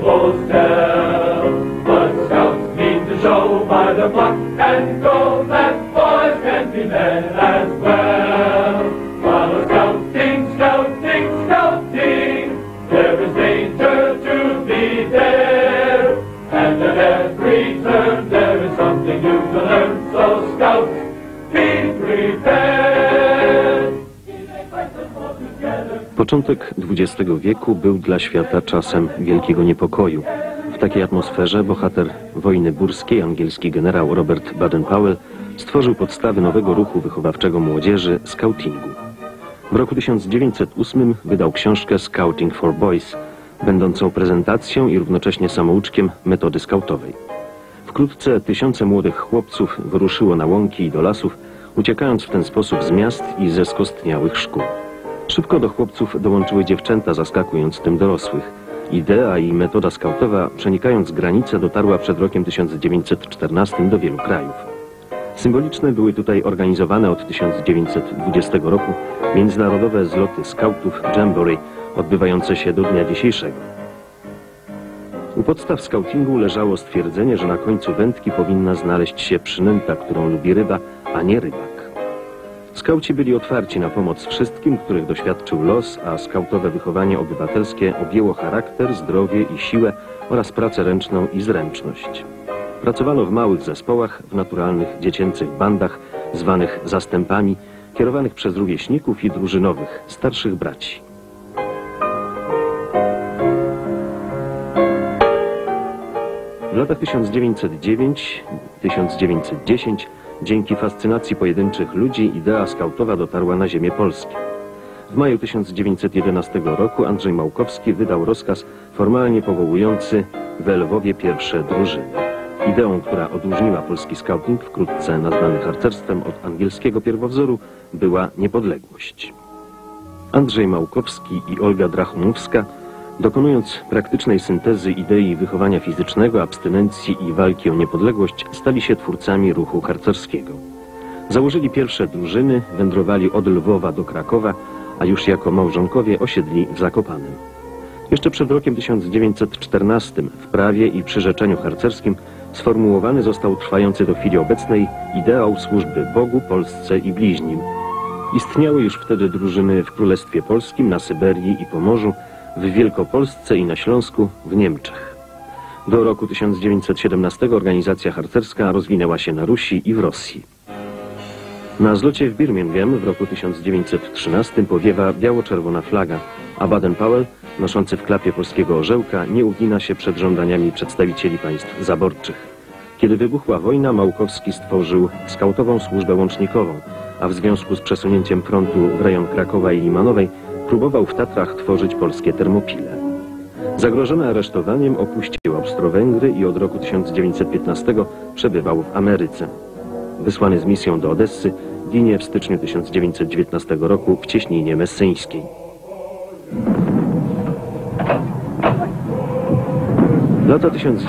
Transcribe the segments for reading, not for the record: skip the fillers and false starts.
people's tell. But scouts mean to show by the pluck and go that boys can be men as well. While scouting, scouting, scouting, there is danger to be there. And at every turn there is something new to learn, so scouts, be prepared. Początek XX wieku był dla świata czasem wielkiego niepokoju. W takiej atmosferze bohater wojny burskiej, angielski generał Robert Baden-Powell, stworzył podstawy nowego ruchu wychowawczego młodzieży, skautingu. W roku 1908 wydał książkę Scouting for Boys, będącą prezentacją i równocześnie samouczkiem metody skautowej. Wkrótce tysiące młodych chłopców wyruszyło na łąki i do lasów, uciekając w ten sposób z miast i ze skostniałych szkół. Szybko do chłopców dołączyły dziewczęta, zaskakując tym dorosłych. Idea i metoda skautowa, przenikając granice, dotarła przed rokiem 1914 do wielu krajów. Symboliczne były tutaj organizowane od 1920 roku międzynarodowe zloty skautów Jamboree, odbywające się do dnia dzisiejszego. U podstaw skautingu leżało stwierdzenie, że na końcu wędki powinna znaleźć się przynęta, którą lubi ryba, a nie rybak. Skauci byli otwarci na pomoc wszystkim, których doświadczył los, a skautowe wychowanie obywatelskie objęło charakter, zdrowie i siłę oraz pracę ręczną i zręczność. Pracowano w małych zespołach, w naturalnych dziecięcych bandach, zwanych zastępami, kierowanych przez rówieśników i drużynowych, starszych braci. W latach 1909-1910 dzięki fascynacji pojedynczych ludzi idea skautowa dotarła na ziemię polskie. W maju 1911 roku Andrzej Małkowski wydał rozkaz formalnie powołujący we Lwowie pierwsze drużyny. Ideą, która odróżniła polski skauting, wkrótce nazwany harcerstwem, od angielskiego pierwowzoru, była niepodległość. Andrzej Małkowski i Olga Drachumowska, dokonując praktycznej syntezy idei wychowania fizycznego, abstynencji i walki o niepodległość, stali się twórcami ruchu harcerskiego. Założyli pierwsze drużyny, wędrowali od Lwowa do Krakowa, a już jako małżonkowie osiedli w Zakopanem. Jeszcze przed rokiem 1914 w prawie i przyrzeczeniu harcerskim sformułowany został trwający do chwili obecnej ideał służby Bogu, Polsce i bliźnim. Istniały już wtedy drużyny w Królestwie Polskim, na Syberii i Pomorzu, w Wielkopolsce i na Śląsku, w Niemczech. Do roku 1917 organizacja harcerska rozwinęła się na Rusi i w Rosji. Na zlocie w Birmingham w roku 1913 powiewa biało-czerwona flaga, a Baden-Powell, noszący w klapie polskiego orzełka, nie ugina się przed żądaniami przedstawicieli państw zaborczych. Kiedy wybuchła wojna, Małkowski stworzył skautową służbę łącznikową, a w związku z przesunięciem frontu w rejon Krakowa i Limanowej próbował w Tatrach tworzyć polskie termopile. Zagrożony aresztowaniem opuścił Austro-Węgry i od roku 1915 przebywał w Ameryce. Wysłany z misją do Odessy, ginie w styczniu 1919 roku w cieśninie messyńskiej. Lata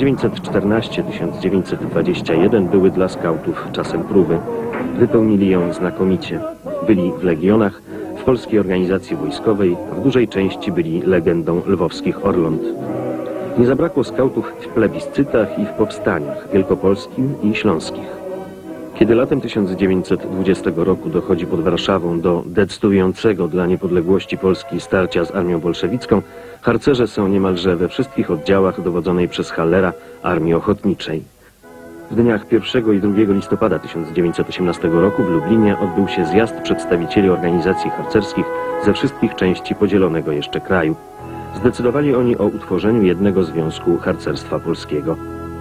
1914-1921 były dla skautów czasem próby. Wypełnili ją znakomicie. Byli w legionach, w polskiej organizacji wojskowej, w dużej części byli legendą lwowskich Orląt. Nie zabrakło skautów w plebiscytach i w powstaniach wielkopolskim i śląskich. Kiedy latem 1920 roku dochodzi pod Warszawą do decydującego dla niepodległości Polski starcia z armią bolszewicką, harcerze są niemalże we wszystkich oddziałach dowodzonej przez Hallera Armii Ochotniczej. W dniach 1 i 2 listopada 1918 roku w Lublinie odbył się zjazd przedstawicieli organizacji harcerskich ze wszystkich części podzielonego jeszcze kraju. Zdecydowali oni o utworzeniu jednego związku harcerstwa polskiego.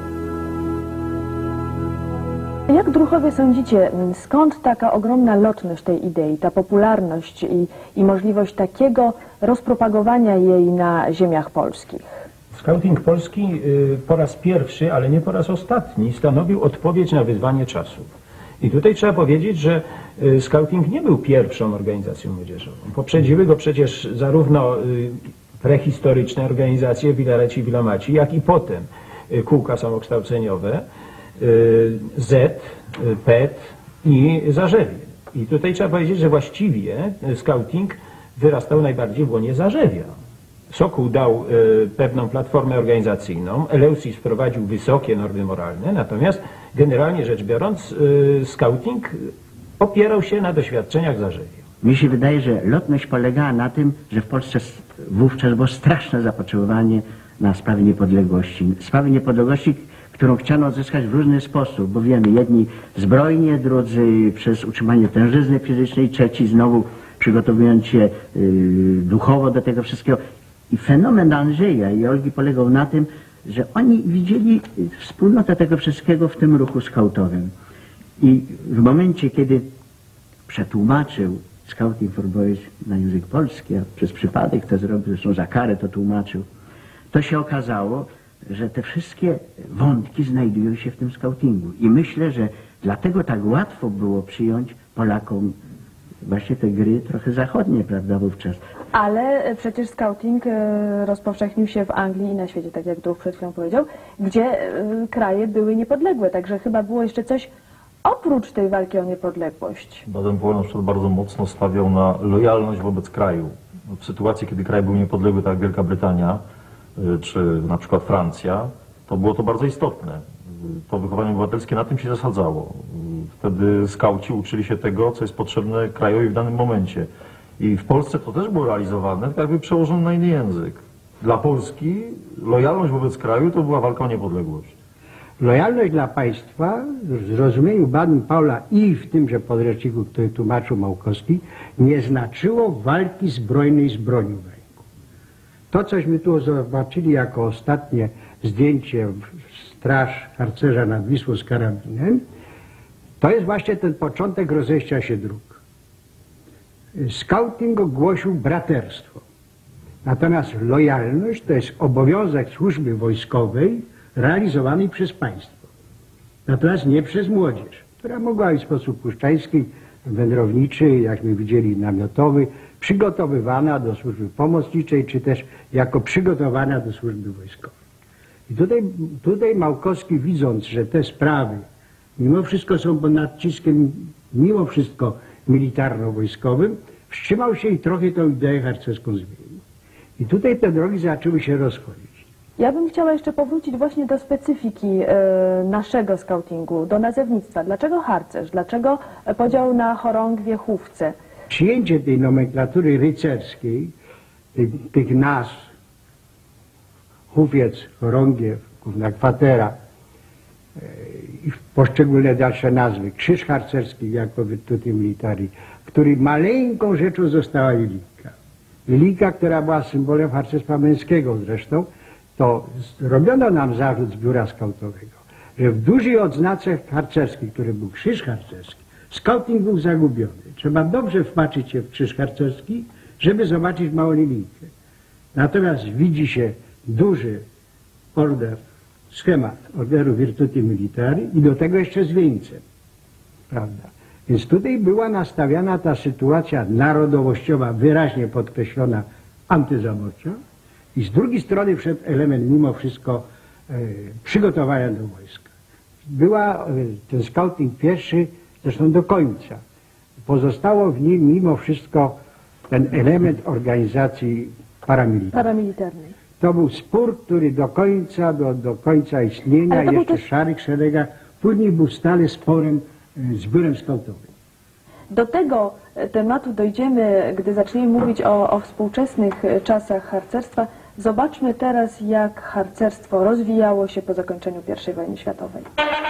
Jak druhowie sądzicie, skąd taka ogromna lotność tej idei, ta popularność i możliwość takiego rozpropagowania jej na ziemiach polskich? Skauting polski po raz pierwszy, ale nie po raz ostatni, stanowił odpowiedź na wyzwanie czasów. I tutaj trzeba powiedzieć, że skauting nie był pierwszą organizacją młodzieżową. Poprzedziły go przecież zarówno prehistoryczne organizacje Wilareci i Wilomaci, jak i potem kółka samokształceniowe, Z, PET i Zarzewie. I tutaj trzeba powiedzieć, że właściwie skauting wyrastał najbardziej w łonie Zarzewia. Sokół dał pewną platformę organizacyjną, Eleusis wprowadził wysokie normy moralne, natomiast generalnie rzecz biorąc skauting opierał się na doświadczeniach Zarzewie. Mi się wydaje, że lotność polegała na tym, że w Polsce wówczas było straszne zapotrzebowanie na sprawy niepodległości. Sprawy niepodległości, którą chciano odzyskać w różny sposób, bo wiemy, jedni zbrojnie, drudzy przez utrzymanie tężyzny fizycznej, trzeci znowu przygotowując się duchowo do tego wszystkiego. I fenomen Andrzeja i Olgi polegał na tym, że oni widzieli wspólnotę tego wszystkiego w tym ruchu skautowym. I w momencie, kiedy przetłumaczył Scouting for Boys na język polski, a przez przypadek to zrobił, zresztą za karę to tłumaczył, to się okazało, że te wszystkie wątki znajdują się w tym skautingu. I myślę, że dlatego tak łatwo było przyjąć Polakom właśnie te gry trochę zachodnie, prawda, wówczas. Ale przecież skauting rozpowszechnił się w Anglii i na świecie, tak jak Druh przed chwilą powiedział, gdzie kraje były niepodległe, także chyba było jeszcze coś oprócz tej walki o niepodległość. Baden-Powell na przykład bardzo mocno stawiał na lojalność wobec kraju. W sytuacji, kiedy kraj był niepodległy, tak jak Wielka Brytania, czy na przykład Francja, to było to bardzo istotne. To wychowanie obywatelskie na tym się zasadzało. Wtedy skauci uczyli się tego, co jest potrzebne krajowi w danym momencie. I w Polsce to też było realizowane, tak jakby przełożone na inny język. Dla Polski lojalność wobec kraju to była walka o niepodległość. Lojalność dla państwa w zrozumieniu Baden-Powella i w tymże podręczniku, który tłumaczył Małkowski, nie znaczyło walki zbrojnej z bronią w ręku. To, cośmy tu zobaczyli jako ostatnie zdjęcie straż harcerza nad Wisłą z karabinem, to jest właśnie ten początek rozejścia się dróg. Skauting ogłosił braterstwo. Natomiast lojalność to jest obowiązek służby wojskowej realizowany przez państwo. Natomiast nie przez młodzież, która mogła być w sposób puszczański, wędrowniczy, jakśmy widzieli namiotowy, przygotowywana do służby pomocniczej, czy też jako przygotowana do służby wojskowej. I tutaj Małkowski, widząc, że te sprawy mimo wszystko są pod naciskiem, mimo wszystko militarno-wojskowym, wstrzymał się i trochę tę ideę harcerską zmienił. I tutaj te drogi zaczęły się rozchodzić. Ja bym chciała jeszcze powrócić właśnie do specyfiki naszego skautingu, do nazewnictwa. Dlaczego harcerz? Dlaczego podział na chorągwie, chówce? Przyjęcie tej nomenklatury rycerskiej, tych nazw, chówiec, chorągiew, główna kwatera i poszczególne dalsze nazwy, krzyż harcerski jako virtuti militari, który maleńką rzeczą została jelika. Jelika, która była symbolem harcerstwa męskiego zresztą, to robiono nam zarzut z biura skautowego, że w dużej odznace harcerskiej, który był krzyż harcerski, skauting był zagubiony. Trzeba dobrze wpatrzyć się w krzyż harcerski, żeby zobaczyć małą linijkę. Natomiast widzi się duży order, schemat orderu virtuti militari i do tego jeszcze z wieńcem. Prawda? Więc tutaj była nastawiana ta sytuacja narodowościowa, wyraźnie podkreślona antyzamocza, i z drugiej strony wszedł element mimo wszystko przygotowania do wojska. Była ten skauting pierwszy, zresztą do końca. Pozostało w nim mimo wszystko ten element organizacji paramilitarnej. To był spór, który do końca istnienia, jeszcze też w szarych szeregach, później był stale sporem z biurem skautowym. Do tego tematu dojdziemy, gdy zaczniemy mówić o współczesnych czasach harcerstwa. Zobaczmy teraz, jak harcerstwo rozwijało się po zakończeniu I wojny światowej.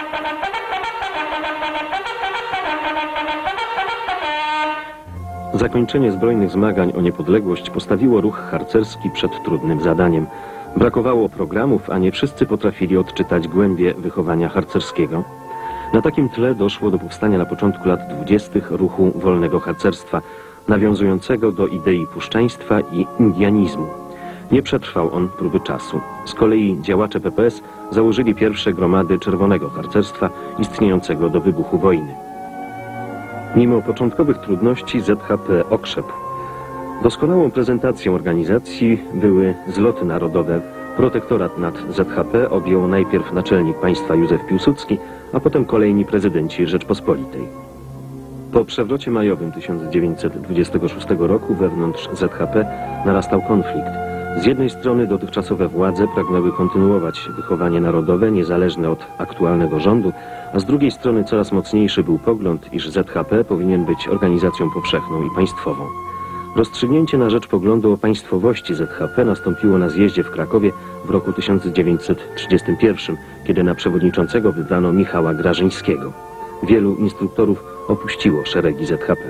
Zakończenie zbrojnych zmagań o niepodległość postawiło ruch harcerski przed trudnym zadaniem. Brakowało programów, a nie wszyscy potrafili odczytać głębie wychowania harcerskiego. Na takim tle doszło do powstania na początku lat 20. ruchu wolnego harcerstwa, nawiązującego do idei puszczaństwa i indianizmu. Nie przetrwał on próby czasu. Z kolei działacze PPS założyli pierwsze gromady czerwonego harcerstwa istniejącego do wybuchu wojny. Mimo początkowych trudności ZHP okrzepł. Doskonałą prezentacją organizacji były zloty narodowe. Protektorat nad ZHP objął najpierw naczelnik państwa Józef Piłsudski, a potem kolejni prezydenci Rzeczpospolitej. Po przewrocie majowym 1926 roku wewnątrz ZHP narastał konflikt. Z jednej strony dotychczasowe władze pragnęły kontynuować wychowanie narodowe niezależne od aktualnego rządu, a z drugiej strony coraz mocniejszy był pogląd, iż ZHP powinien być organizacją powszechną i państwową. Rozstrzygnięcie na rzecz poglądu o państwowości ZHP nastąpiło na zjeździe w Krakowie w roku 1931, kiedy na przewodniczącego wybrano Michała Grażyńskiego. Wielu instruktorów opuściło szeregi ZHP.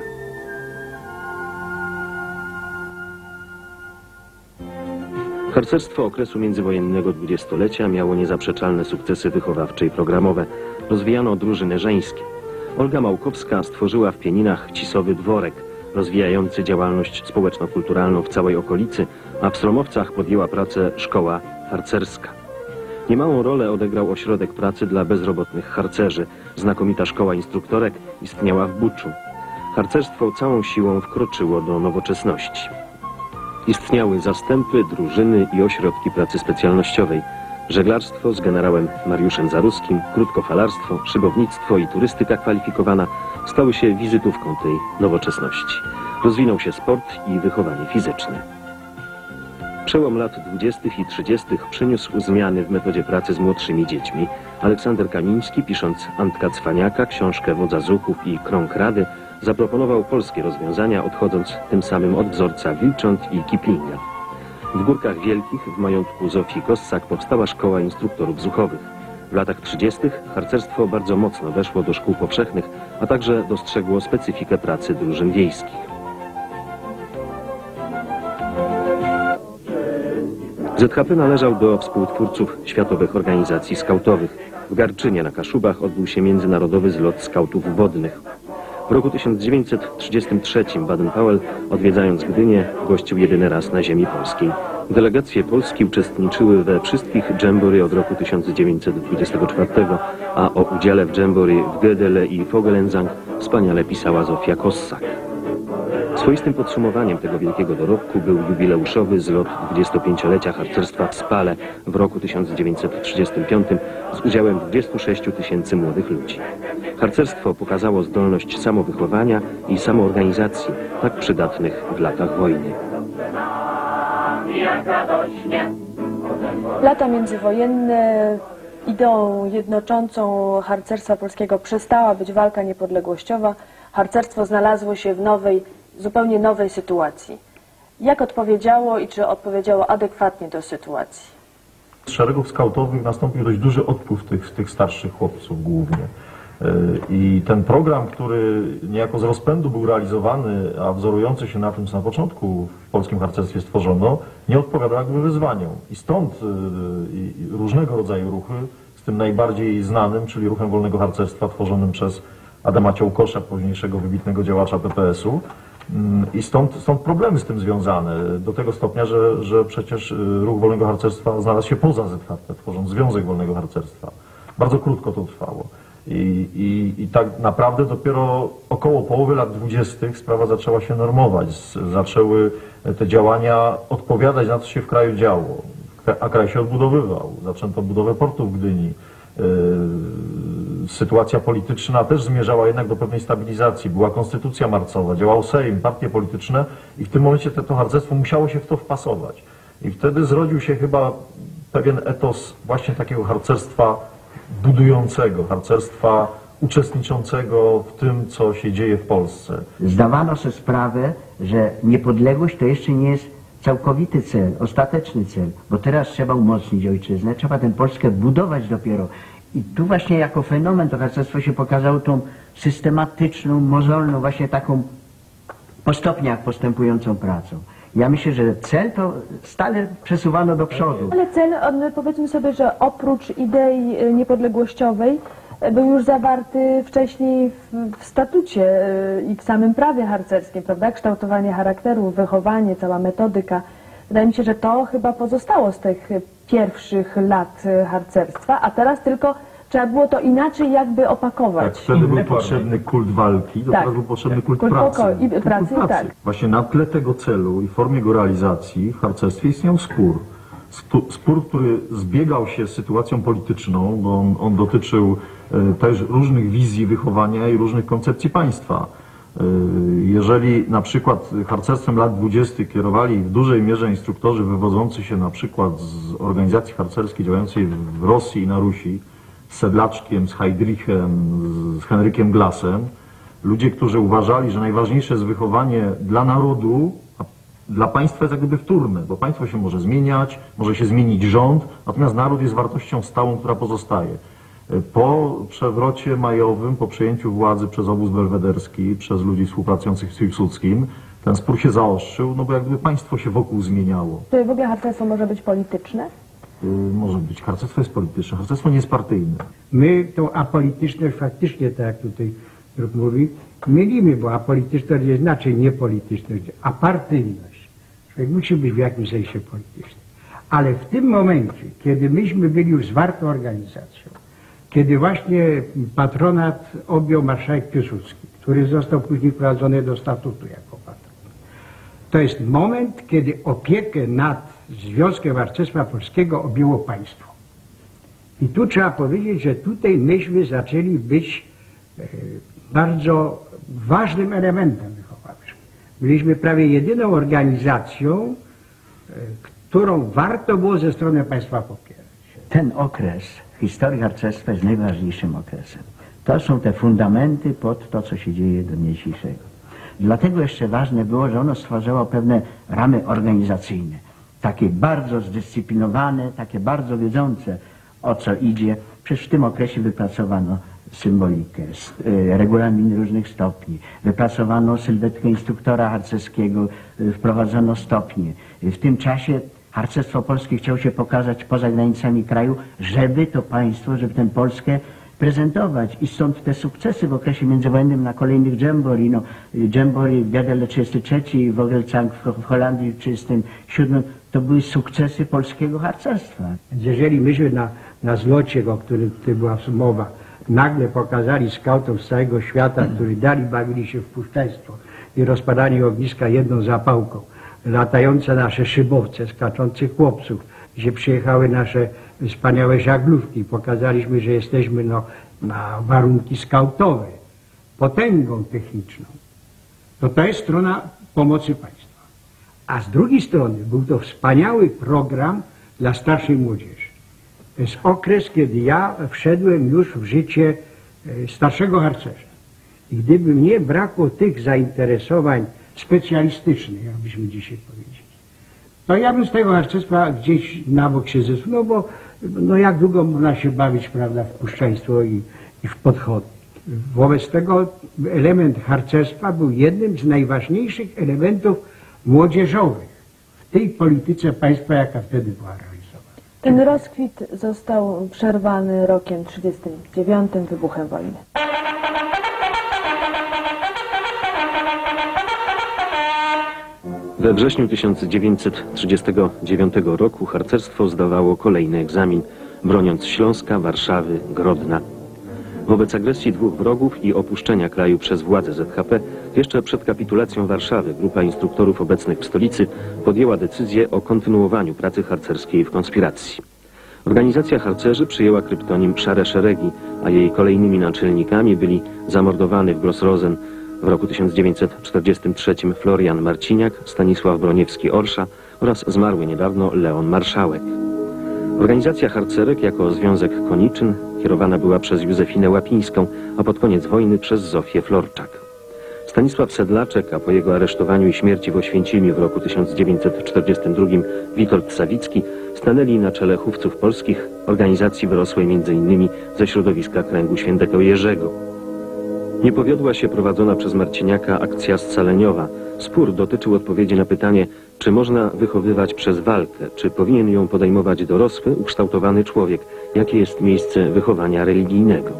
Harcerstwo okresu międzywojennego dwudziestolecia miało niezaprzeczalne sukcesy wychowawcze i programowe. Rozwijano drużyny żeńskie. Olga Małkowska stworzyła w Pieninach cisowy dworek, rozwijający działalność społeczno-kulturalną w całej okolicy, a w Sromowcach podjęła pracę szkoła harcerska. Niemałą rolę odegrał ośrodek pracy dla bezrobotnych harcerzy. Znakomita szkoła instruktorek istniała w Buczu. Harcerstwo całą siłą wkroczyło do nowoczesności. Istniały zastępy, drużyny i ośrodki pracy specjalnościowej. Żeglarstwo z generałem Mariuszem Zaruskim, krótkofalarstwo, szybownictwo i turystyka kwalifikowana stały się wizytówką tej nowoczesności. Rozwinął się sport i wychowanie fizyczne. Przełom lat 20. i 30. przyniósł zmiany w metodzie pracy z młodszymi dziećmi. Aleksander Kamiński, pisząc Antka Cwaniaka, książkę Wodza Zuchów i Krąg Rady, zaproponował polskie rozwiązania, odchodząc tym samym od wzorca Wilcząt i Kiplinga. W Górkach Wielkich, w majątku Zofii Kossak, powstała szkoła instruktorów zuchowych. W latach 30. harcerstwo bardzo mocno weszło do szkół powszechnych, a także dostrzegło specyfikę pracy drużyn wiejskich. ZHP należał do współtwórców światowych organizacji skautowych. W Garczynie na Kaszubach odbył się międzynarodowy zlot skautów wodnych. W roku 1933 Baden-Powell, odwiedzając Gdynię, gościł jedyny raz na ziemi polskiej. Delegacje Polski uczestniczyły we wszystkich dżembory od roku 1924, a o udziale w dżembory w Gödele i Vogelenzang wspaniale pisała Zofia Kossak. Swoistym podsumowaniem tego wielkiego dorobku był jubileuszowy zlot 25-lecia harcerstwa w Spale w roku 1935 z udziałem 26 000 młodych ludzi. Harcerstwo pokazało zdolność samowychowania i samoorganizacji, tak przydatnych w latach wojny. Lata międzywojenne, ideą jednoczącą harcerstwa polskiego przestała być walka niepodległościowa. Harcerstwo znalazło się w zupełnie nowej sytuacji. Jak odpowiedziało i czy odpowiedziało adekwatnie do sytuacji? Z szeregów skautowych nastąpił dość duży odpływ tych starszych chłopców głównie. I ten program, który niejako z rozpędu był realizowany, a wzorujący się na tym, co na początku w polskim harcerstwie stworzono, nie odpowiadał jakby wyzwaniom. I stąd różnego rodzaju ruchy, z tym najbardziej znanym, czyli ruchem wolnego harcerstwa tworzonym przez Adama Ciołkosza, późniejszego wybitnego działacza PPS-u. I stąd problemy z tym związane, do tego stopnia, że przecież ruch wolnego harcerstwa znalazł się poza ZHP, tworząc Związek Wolnego Harcerstwa. Bardzo krótko to trwało. I tak naprawdę dopiero około połowy lat 20. sprawa zaczęła się normować. Zaczęły te działania odpowiadać na to, co się w kraju działo. A kraj się odbudowywał. Zaczęto budowę portu w Gdyni. Sytuacja polityczna też zmierzała jednak do pewnej stabilizacji. Była konstytucja marcowa, działał Sejm, partie polityczne i w tym momencie to harcerstwo musiało się w to wpasować. I wtedy zrodził się chyba pewien etos właśnie takiego harcerstwa budującego, harcerstwa uczestniczącego w tym, co się dzieje w Polsce. Zdawano sobie sprawę, że niepodległość to jeszcze nie jest całkowity cel, ostateczny cel, bo teraz trzeba umocnić ojczyznę, trzeba tę Polskę budować dopiero. I tu właśnie jako fenomen to harcerstwo się pokazało tą systematyczną, mozolną, właśnie taką po stopniach postępującą pracą. Ja myślę, że cel to stale przesuwano do przodu. Ale cel, powiedzmy sobie, że oprócz idei niepodległościowej był już zawarty wcześniej w statucie i w samym prawie harcerskim, prawda? Kształtowanie charakteru, wychowanie, cała metodyka. Wydaje mi się, że to chyba pozostało z tych pierwszych lat harcerstwa, a teraz tylko trzeba było to inaczej jakby opakować. Tak, wtedy był potrzebny kult walki, to teraz był potrzebny kult pracy. I pracy. Tak. Właśnie na tle tego celu i w formie jego realizacji w harcerstwie istniał spór. Spór, który zbiegał się z sytuacją polityczną, bo on dotyczył też różnych wizji wychowania i różnych koncepcji państwa. Jeżeli na przykład harcerstwem lat 20. kierowali w dużej mierze instruktorzy wywodzący się na przykład z organizacji harcerskiej działającej w Rosji i na Rusi, z Sedlaczkiem, z Heydrichem, z Henrykiem Glassem, ludzie, którzy uważali, że najważniejsze jest wychowanie dla narodu, a dla państwa jest jak gdyby wtórne, bo państwo się może zmieniać, może się zmienić rząd, natomiast naród jest wartością stałą, która pozostaje. Po przewrocie majowym, po przejęciu władzy przez obóz belwederski, przez ludzi współpracujących z Piłsudskim, ten spór się zaostrzył, no bo jakby państwo się wokół zmieniało. Czy w ogóle harcerstwo może być polityczne? Może być. Harcerstwo jest polityczne, harcerstwo nie jest partyjne. My tą apolityczność faktycznie, tak jak tutaj Druk mówi, mylimy, bo apolityczność jest inaczej niepolityczność, a partyjność. Człowiek musi być w jakimś sensie polityczny. Ale w tym momencie, kiedy myśmy byli już zwartą organizacją, kiedy właśnie patronat objął marszałek Piłsudski, który został później wprowadzony do statutu jako patron, to jest moment, kiedy opiekę nad Związkiem Harcerstwa Polskiego objęło państwo. I tu trzeba powiedzieć, że tutaj myśmy zaczęli być bardzo ważnym elementem wychowawczym. Byliśmy prawie jedyną organizacją, którą warto było ze strony państwa popierać. Ten okres w historii harcerstwa jest najważniejszym okresem. To są te fundamenty pod to, co się dzieje do dnia dzisiejszego. Dlatego jeszcze ważne było, że ono stwarzało pewne ramy organizacyjne. Takie bardzo zdyscyplinowane, takie bardzo wiedzące, o co idzie. Przecież w tym okresie wypracowano symbolikę, regulamin różnych stopni, wypracowano sylwetkę instruktora harcerskiego, wprowadzono stopnie. W tym czasie harcerstwo polskie chciało się pokazać poza granicami kraju, żeby to państwo, żeby tę Polskę prezentować. I stąd te sukcesy w okresie międzywojennym na kolejnych dżembori. No, dżembori w Biadele 33, w Ogelcang w Holandii w 37, to były sukcesy polskiego harcerstwa. Jeżeli myśmy na zlocie, o którym tutaj była mowa, nagle pokazali skautom z całego świata, którzy bawili się w puszczeństwo i rozpadanie ogniska jedną zapałką, latające nasze szybowce, skaczących chłopców, gdzie przyjechały nasze wspaniałe żaglówki. Pokazaliśmy, że jesteśmy na warunki skautowe, potęgą techniczną. To jest strona pomocy państwa. A z drugiej strony był to wspaniały program dla starszej młodzieży. To jest okres, kiedy ja wszedłem już w życie starszego harcerza. I gdyby mnie brakło tych zainteresowań specjalistycznych, jakbyśmy dzisiaj powiedzieli, to ja bym z tego harcerstwa gdzieś na bok się zesunął, bo no jak długo można się bawić, prawda, w puszczeństwo i w podchody. Wobec tego element harcerstwa był jednym z najważniejszych elementów młodzieżowych w tej polityce państwa, jaka wtedy była realizowana. Ten rozkwit został przerwany rokiem 1939, wybuchem wojny. We wrześniu 1939 roku harcerstwo zdawało kolejny egzamin, broniąc Śląska, Warszawy, Grodna. Wobec agresji dwóch wrogów i opuszczenia kraju przez władze ZHP, jeszcze przed kapitulacją Warszawy grupa instruktorów obecnych w stolicy podjęła decyzję o kontynuowaniu pracy harcerskiej w konspiracji. Organizacja harcerzy przyjęła kryptonim Szare Szeregi, a jej kolejnymi naczelnikami byli zamordowany w Grossrosen w roku 1943 Florian Marciniak, Stanisław Broniewski-Orsza oraz zmarły niedawno Leon Marszałek. Organizacja harcerek jako związek koniczyn kierowana była przez Józefinę Łapińską, a pod koniec wojny przez Zofię Florczak. Stanisław Sedlaczek, a po jego aresztowaniu i śmierci w Oświęcimiu w roku 1942 Witold Sawicki stanęli na czele chówców polskich, organizacji wyrosłej m.in. ze środowiska kręgu świętego Jerzego. Nie powiodła się prowadzona przez Marciniaka akcja scaleniowa. Spór dotyczył odpowiedzi na pytanie, czy można wychowywać przez walkę, czy powinien ją podejmować dorosły, ukształtowany człowiek, jakie jest miejsce wychowania religijnego.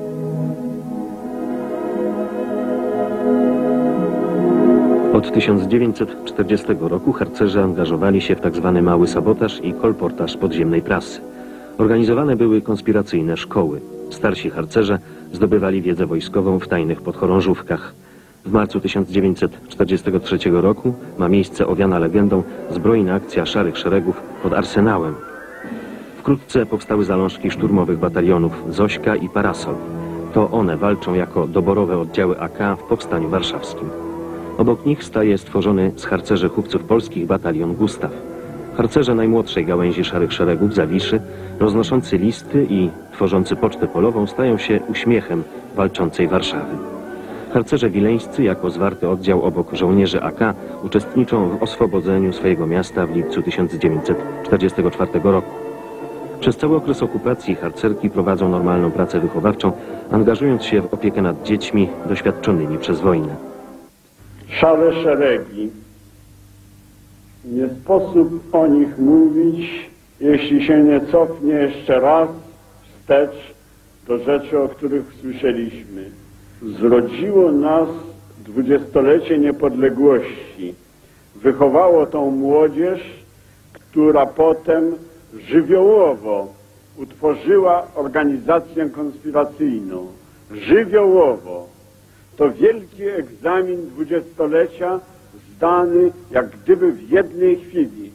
Od 1940 roku harcerze angażowali się w tzw. mały sabotaż i kolportaż podziemnej prasy. Organizowane były konspiracyjne szkoły. Starsi harcerze zdobywali wiedzę wojskową w tajnych podchorążówkach. W marcu 1943 roku ma miejsce owiana legendą zbrojna akcja Szarych Szeregów pod Arsenałem. Wkrótce powstały zalążki szturmowych batalionów Zośka i Parasol. To one walczą jako doborowe oddziały AK w Powstaniu Warszawskim. Obok nich staje stworzony z harcerzy chówców polskich batalion Gustaw. Harcerze najmłodszej gałęzi Szarych Szeregów, Zawiszy, roznoszący listy i tworzący pocztę polową stają się uśmiechem walczącej Warszawy. Harcerze wileńscy jako zwarty oddział obok żołnierzy AK uczestniczą w oswobodzeniu swojego miasta w lipcu 1944 roku. Przez cały okres okupacji harcerki prowadzą normalną pracę wychowawczą, angażując się w opiekę nad dziećmi doświadczonymi przez wojnę. Szare szeregi. Nie sposób o nich mówić, jeśli się nie cofnie jeszcze raz wstecz do rzeczy, o których słyszeliśmy. Zrodziło nas 20-lecie niepodległości. Wychowało tą młodzież, która potem żywiołowo utworzyła organizację konspiracyjną. Żywiołowo. To wielki egzamin 20-lecia zdany jak gdyby w jednej chwili.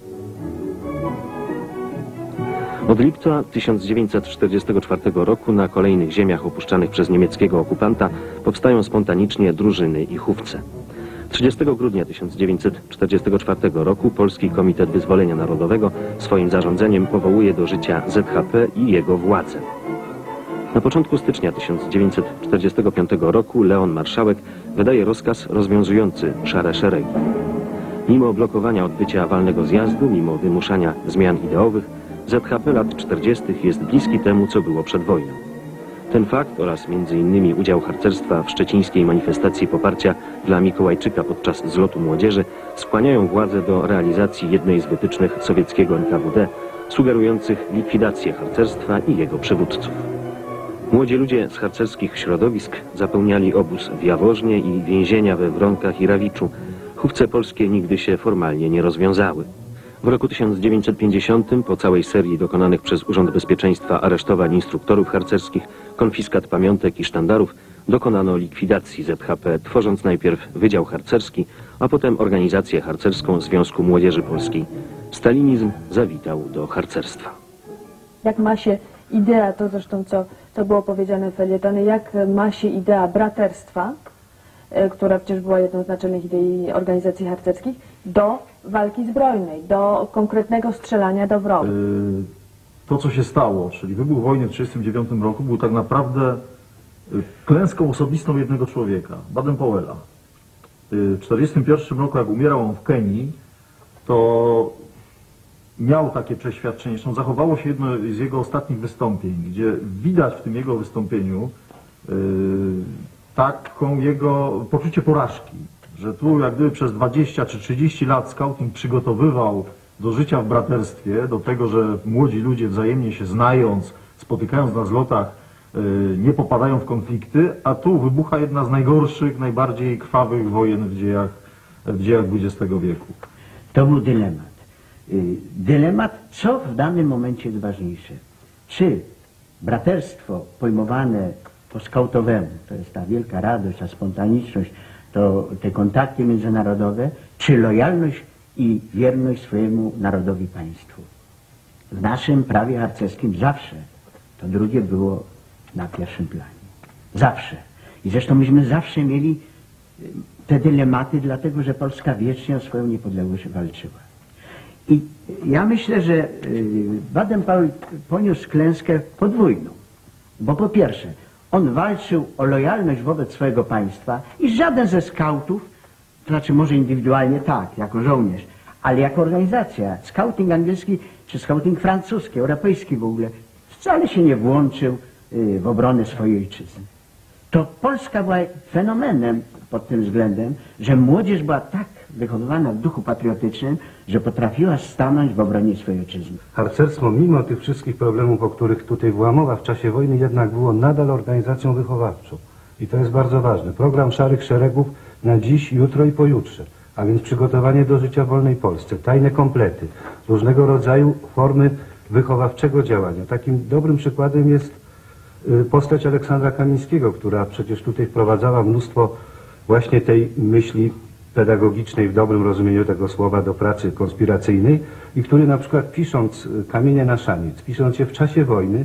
Od lipca 1944 roku na kolejnych ziemiach opuszczanych przez niemieckiego okupanta powstają spontanicznie drużyny i chówce. 30 grudnia 1944 roku Polski Komitet Wyzwolenia Narodowego swoim zarządzeniem powołuje do życia ZHP i jego władze. Na początku stycznia 1945 roku Leon Marszałek wydaje rozkaz rozwiązujący szare szeregi. Mimo blokowania odbycia walnego zjazdu, mimo wymuszania zmian ideowych, ZHP lat 40. jest bliski temu, co było przed wojną. Ten fakt oraz m.in. udział harcerstwa w szczecińskiej manifestacji poparcia dla Mikołajczyka podczas zlotu młodzieży skłaniają władze do realizacji jednej z wytycznych sowieckiego NKWD, sugerujących likwidację harcerstwa i jego przywódców. Młodzi ludzie z harcerskich środowisk zapełniali obóz w Jaworznie i więzienia we Wronkach i Rawiczu. Chówce polskie nigdy się formalnie nie rozwiązały. W roku 1950 po całej serii dokonanych przez Urząd Bezpieczeństwa aresztowań instruktorów harcerskich, konfiskat pamiątek i sztandarów dokonano likwidacji ZHP, tworząc najpierw Wydział Harcerski, a potem Organizację Harcerską Związku Młodzieży Polskiej. Stalinizm zawitał do harcerstwa. Jak ma się idea, to zresztą co było powiedziane w felietonie, jak ma się idea braterstwa, która przecież była jedną z naczelnych idei organizacji harcerskich, do walki zbrojnej, do konkretnego strzelania do wroga. To, co się stało, czyli wybuch wojny w 1939 roku, był tak naprawdę klęską osobistą jednego człowieka, Baden-Powella. W 1941 roku, jak umierał on w Kenii, to miał takie przeświadczenie, zresztą zachowało się jedno z jego ostatnich wystąpień, gdzie widać w tym jego wystąpieniu taką jego poczucie porażki, że tu jak gdyby przez 20 czy 30 lat scouting przygotowywał do życia w braterstwie, do tego, że młodzi ludzie wzajemnie się znając, spotykając na zlotach, nie popadają w konflikty, a tu wybucha jedna z najgorszych, najbardziej krwawych wojen w dziejach XX wieku. To był dylemat. Dylemat, co w danym momencie jest ważniejsze. Czy braterstwo pojmowane po skautowemu, to jest ta wielka radość, ta spontaniczność, to te kontakty międzynarodowe, czy lojalność i wierność swojemu narodowi, państwu. W naszym prawie harcerskim zawsze to drugie było na pierwszym planie. Zawsze. I zresztą myśmy zawsze mieli te dylematy, dlatego że Polska wiecznie o swoją niepodległość walczyła. I ja myślę, że Baden-Powell poniósł klęskę podwójną. Bo po pierwsze, on walczył o lojalność wobec swojego państwa i żaden ze skautów, to znaczy może indywidualnie tak, jako żołnierz, ale jako organizacja, skauting angielski czy skauting francuski, europejski w ogóle, wcale się nie włączył w obronę swojej ojczyzny. To Polska była fenomenem pod tym względem, że młodzież była tak wychowywana w duchu patriotycznym, że potrafiła stanąć w obronie swojej ojczyzny. Harcerstwo, mimo tych wszystkich problemów, o których tutaj była mowa w czasie wojny, jednak było nadal organizacją wychowawczą. I to jest bardzo ważne. Program Szarych Szeregów na dziś, jutro i pojutrze. A więc przygotowanie do życia w wolnej Polsce, tajne komplety, różnego rodzaju formy wychowawczego działania. Takim dobrym przykładem jest postać Aleksandra Kamińskiego, która przecież tutaj wprowadzała mnóstwo właśnie tej myśli pedagogicznej w dobrym rozumieniu tego słowa do pracy konspiracyjnej i który na przykład pisząc Kamienie na szaniec, pisząc je w czasie wojny,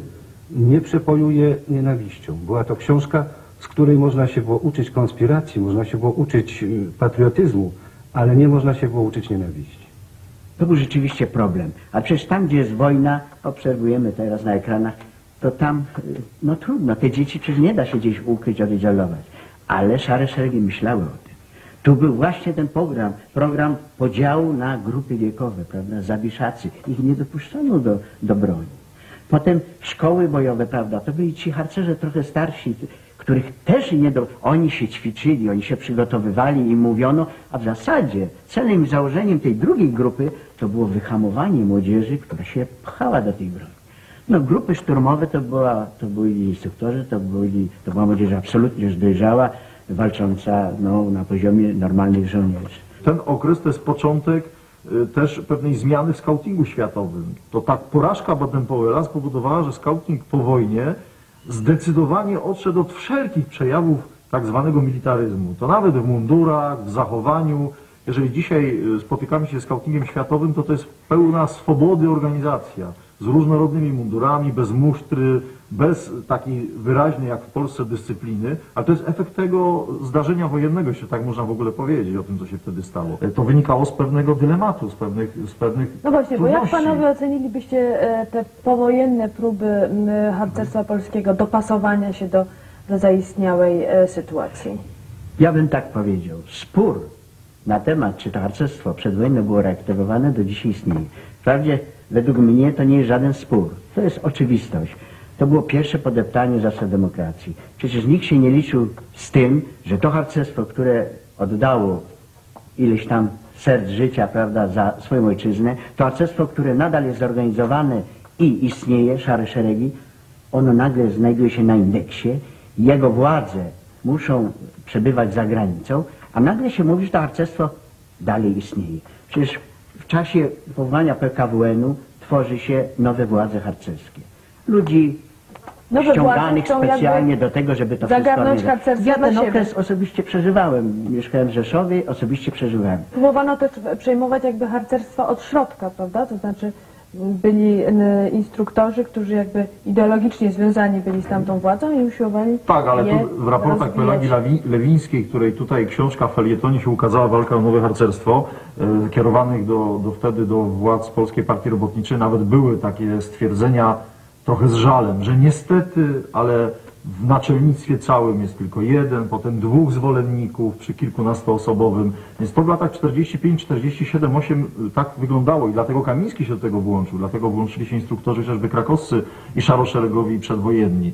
nie przepojuje nienawiścią. Była to książka, z której można się było uczyć konspiracji, można się było uczyć patriotyzmu, ale nie można się było uczyć nienawiści. To był rzeczywiście problem. A przecież tam, gdzie jest wojna, obserwujemy teraz na ekranach, to tam, no trudno, te dzieci przecież nie da się gdzieś ukryć, odizolować. Ale szare szeregi myślały o tym. Tu był właśnie ten program podziału na grupy wiekowe, prawda, zawiszacy. Ich nie dopuszczono do broni. Potem szkoły bojowe, prawda, to byli ci harcerze trochę starsi, których też oni się ćwiczyli, oni się przygotowywali i mówiono, a w zasadzie celem i założeniem tej drugiej grupy to było wyhamowanie młodzieży, która się pchała do tej broni. No grupy szturmowe to byli instruktorzy, to była młodzież absolutnie już dojrzała, walcząca no, na poziomie normalnych żołnierzy. Ten okres to jest początek też pewnej zmiany w skautingu światowym. To ta porażka Baden-Powella spowodowała, że skauting po wojnie zdecydowanie odszedł od wszelkich przejawów tak zwanego militaryzmu. To nawet w mundurach, w zachowaniu. Jeżeli dzisiaj spotykamy się z skautingiem światowym, to jest pełna swobody organizacja z różnorodnymi mundurami, bez musztry, bez takiej wyraźnej jak w Polsce dyscypliny, ale to jest efekt tego zdarzenia wojennego, jeśli tak można w ogóle powiedzieć o tym, co się wtedy stało. To wynikało z pewnego dylematu, z pewnych No właśnie, bo jak trudności. panowie ocenilibyście te powojenne próby harcerstwa polskiego dopasowania się do zaistniałej sytuacji? Ja bym tak powiedział. Spór na temat, czy to harcerstwo przedwojenne było reaktywowane, do dzisiaj istnieje. Wprawdzie według mnie to nie jest żaden spór. To jest oczywistość. To było pierwsze podeptanie zasad demokracji. Przecież nikt się nie liczył z tym, że to harcerstwo, które oddało ileś tam serc życia, prawda, za swoją ojczyznę, to harcerstwo, które nadal jest zorganizowane i istnieje, szare szeregi, ono nagle znajduje się na indeksie, jego władze muszą przebywać za granicą, a nagle się mówi, że to harcerstwo dalej istnieje. Przecież w czasie powołania PKWN-u tworzy się nowe władze harcerskie. Ludzi ściąganych specjalnie do tego, żeby to zagarnąć wszystko harcerstwo. Ja ten okres osobiście przeżywałem. Mieszkałem w Rzeszowie, osobiście przeżywałem. Próbowano też przejmować jakby harcerstwo od środka, prawda? To znaczy byli instruktorzy, którzy jakby ideologicznie związani byli z tamtą władzą i usiłowali Tak, ale tu w raportach Pelagi Lewińskiej, której tutaj książka w felietonie się ukazała, Walka o nowe harcerstwo, kierowanych wtedy do władz Polskiej Partii Robotniczej, nawet były takie stwierdzenia trochę z żalem, że niestety, ale w naczelnictwie całym jest tylko jeden, potem 2 zwolenników przy kilkunastoosobowym. Więc to w latach 45, 47, 8 tak wyglądało i dlatego Kamiński się do tego włączył, dlatego włączyli się instruktorzy chociażby krakowscy i szaroszeregowi przedwojenni.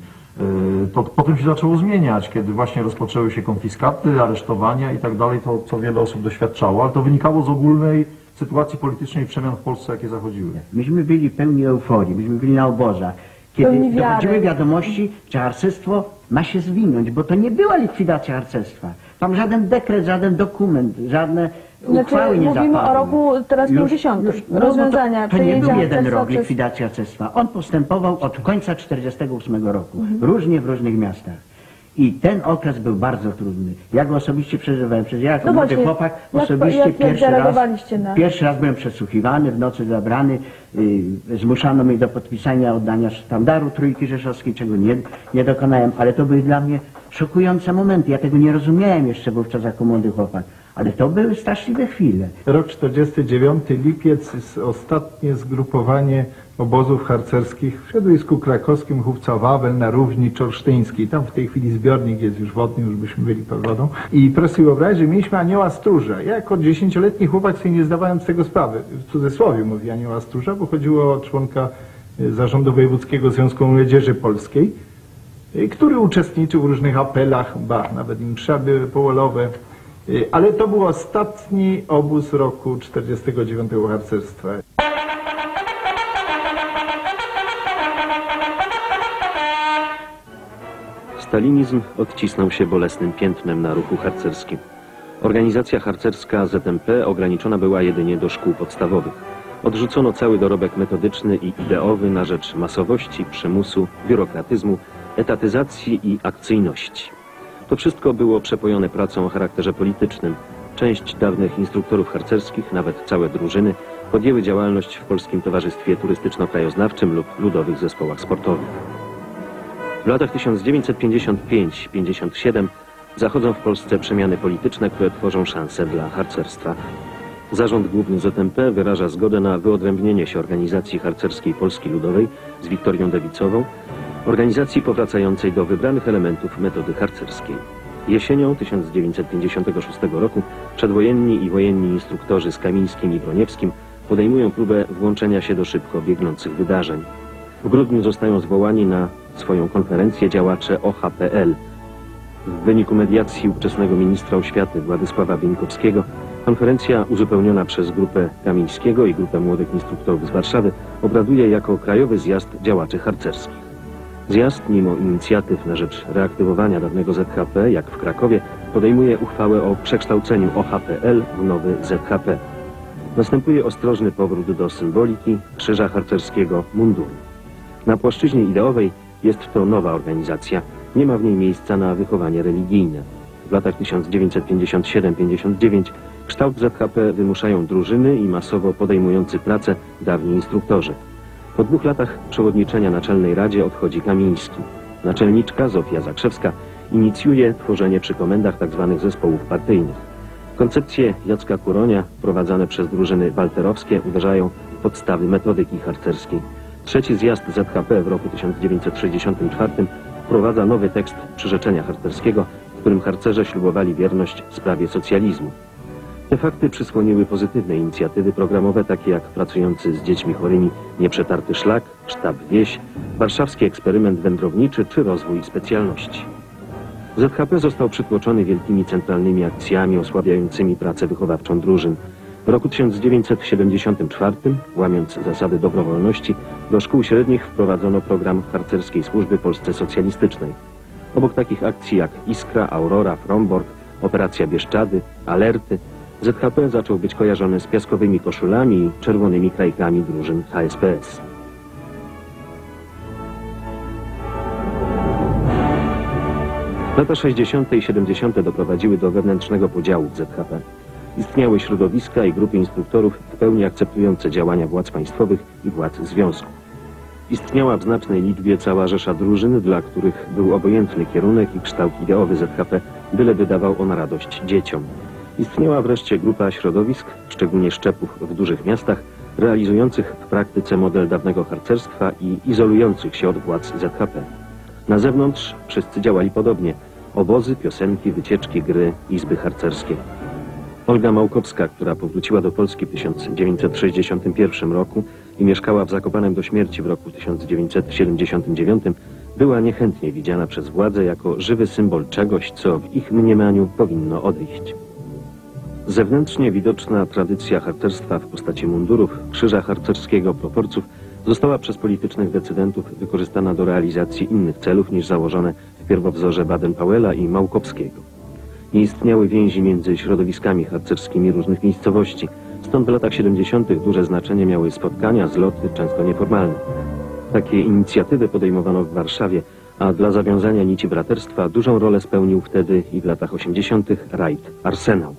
To potem się zaczęło zmieniać, kiedy właśnie rozpoczęły się konfiskaty, aresztowania i tak dalej, to co wiele osób doświadczało, ale to wynikało z ogólnej sytuacji politycznej i przemian w Polsce, jakie zachodziły. Myśmy byli pełni euforii, myśmy byli na obozach. Kiedy dochodziły wiadomości, że harcerstwo ma się zwinąć, bo to nie była likwidacja harcerstwa. Tam żaden dekret, żaden dokument, żadne uchwały nie zapadły. Mówimy o roku teraz 50. Rozwiązania to nie był jeden rok likwidacji harcerstwa. On postępował od końca 48 roku. Różnie w różnych miastach. I ten okres był bardzo trudny. Ja go osobiście przeżywałem. Przecież ja jako młody chłopak osobiście pierwszy raz byłem przesłuchiwany, w nocy zabrany. Zmuszano mnie do podpisania oddania sztandaru Trójki Rzeszowskiej, czego nie dokonałem. Ale to były dla mnie szokujące momenty. Ja tego nie rozumiałem jeszcze wówczas jako młody chłopak. Ale to były straszliwe chwile. Rok 49, lipiec, jest ostatnie zgrupowanie obozów harcerskich w środowisku krakowskim, Chówca-Wawel, na Równi Czorsztyńskiej. Tam w tej chwili zbiornik jest już wodny, już byśmy byli pod wodą. I proszę sobie wyobrazić, że mieliśmy anioła stróża. Ja jako 10-letni chłopak sobie nie zdawałem z tego sprawy. W cudzysłowie mówię anioła stróża, bo chodziło o członka Zarządu Wojewódzkiego Związku Młodzieży Polskiej, który uczestniczył w różnych apelach, nawet msze były połolowe. Ale to był ostatni obóz roku 49 harcerstwa. Stalinizm odcisnął się bolesnym piętnem na ruchu harcerskim. Organizacja harcerska ZMP ograniczona była jedynie do szkół podstawowych. Odrzucono cały dorobek metodyczny i ideowy na rzecz masowości, przymusu, biurokratyzmu, etatyzacji i akcyjności. To wszystko było przepojone pracą o charakterze politycznym. Część dawnych instruktorów harcerskich, nawet całe drużyny, podjęły działalność w Polskim Towarzystwie Turystyczno-Krajoznawczym lub ludowych zespołach sportowych. W latach 1955-57 zachodzą w Polsce przemiany polityczne, które tworzą szansę dla harcerstwa. Zarząd Główny ZMP wyraża zgodę na wyodrębnienie się organizacji harcerskiej Polski Ludowej z Wiktorią Dewicową, organizacji powracającej do wybranych elementów metody harcerskiej. Jesienią 1956 roku przedwojenni i wojenni instruktorzy z Kamińskim i Broniewskim podejmują próbę włączenia się do szybko biegnących wydarzeń. W grudniu zostają zwołani na swoją konferencję działacze OHPL. W wyniku mediacji ówczesnego ministra oświaty Władysława Bieńkowskiego konferencja uzupełniona przez grupę Kamińskiego i grupę młodych instruktorów z Warszawy obraduje jako krajowy zjazd działaczy harcerskich. Zjazd, mimo inicjatyw na rzecz reaktywowania dawnego ZHP, jak w Krakowie, podejmuje uchwałę o przekształceniu OHPL w nowy ZHP. Następuje ostrożny powrót do symboliki, krzyża harcerskiego, munduru. Na płaszczyźnie ideowej jest to nowa organizacja, nie ma w niej miejsca na wychowanie religijne. W latach 1957-59 kształt ZHP wymuszają drużyny i masowo podejmujący pracę dawni instruktorzy. Po 2 latach przewodniczenia Naczelnej Radzie odchodzi Kamiński. Naczelniczka Zofia Zakrzewska inicjuje tworzenie przy komendach tzw. zespołów partyjnych. Koncepcje Jacka Kuronia, prowadzone przez drużyny walterowskie, uderzają w podstawy metodyki harcerskiej. Trzeci zjazd ZHP w roku 1964 wprowadza nowy tekst przyrzeczenia harcerskiego, w którym harcerze ślubowali wierność sprawie socjalizmu. Te fakty przysłoniły pozytywne inicjatywy programowe, takie jak pracujący z dziećmi chorymi Nieprzetarty Szlak, Sztab Wieś, warszawski eksperyment wędrowniczy czy rozwój specjalności. ZHP został przytłoczony wielkimi centralnymi akcjami osłabiającymi pracę wychowawczą drużyn. W roku 1974, łamiąc zasady dobrowolności, do szkół średnich wprowadzono program harcerskiej służby Polsce socjalistycznej. Obok takich akcji jak Iskra, Aurora, Fromborg, Operacja Bieszczady, Alerty, ZHP zaczął być kojarzony z piaskowymi koszulami i czerwonymi krajkami drużyn HSPS. Lata 60. i 70. doprowadziły do wewnętrznego podziału w ZHP. Istniały środowiska i grupy instruktorów w pełni akceptujące działania władz państwowych i władz związku. Istniała w znacznej liczbie cała rzesza drużyn, dla których był obojętny kierunek i kształt ideowy ZHP, byle wydawał on radość dzieciom. Istniała wreszcie grupa środowisk, szczególnie szczepów w dużych miastach, realizujących w praktyce model dawnego harcerstwa i izolujących się od władz ZHP. Na zewnątrz wszyscy działali podobnie. Obozy, piosenki, wycieczki, gry, izby harcerskie. Olga Małkowska, która powróciła do Polski w 1961 roku i mieszkała w Zakopanem do śmierci w roku 1979, była niechętnie widziana przez władze jako żywy symbol czegoś, co w ich mniemaniu powinno odejść. Zewnętrznie widoczna tradycja harcerstwa w postaci mundurów, krzyża harcerskiego, proporców została przez politycznych decydentów wykorzystana do realizacji innych celów niż założone w pierwowzorze Baden-Powella i Małkowskiego. Nie istniały więzi między środowiskami harcerskimi różnych miejscowości, stąd w latach 70. duże znaczenie miały spotkania, zloty, często nieformalne. Takie inicjatywy podejmowano w Warszawie, a dla zawiązania nici braterstwa dużą rolę spełnił wtedy i w latach 80. rajd Arsenał.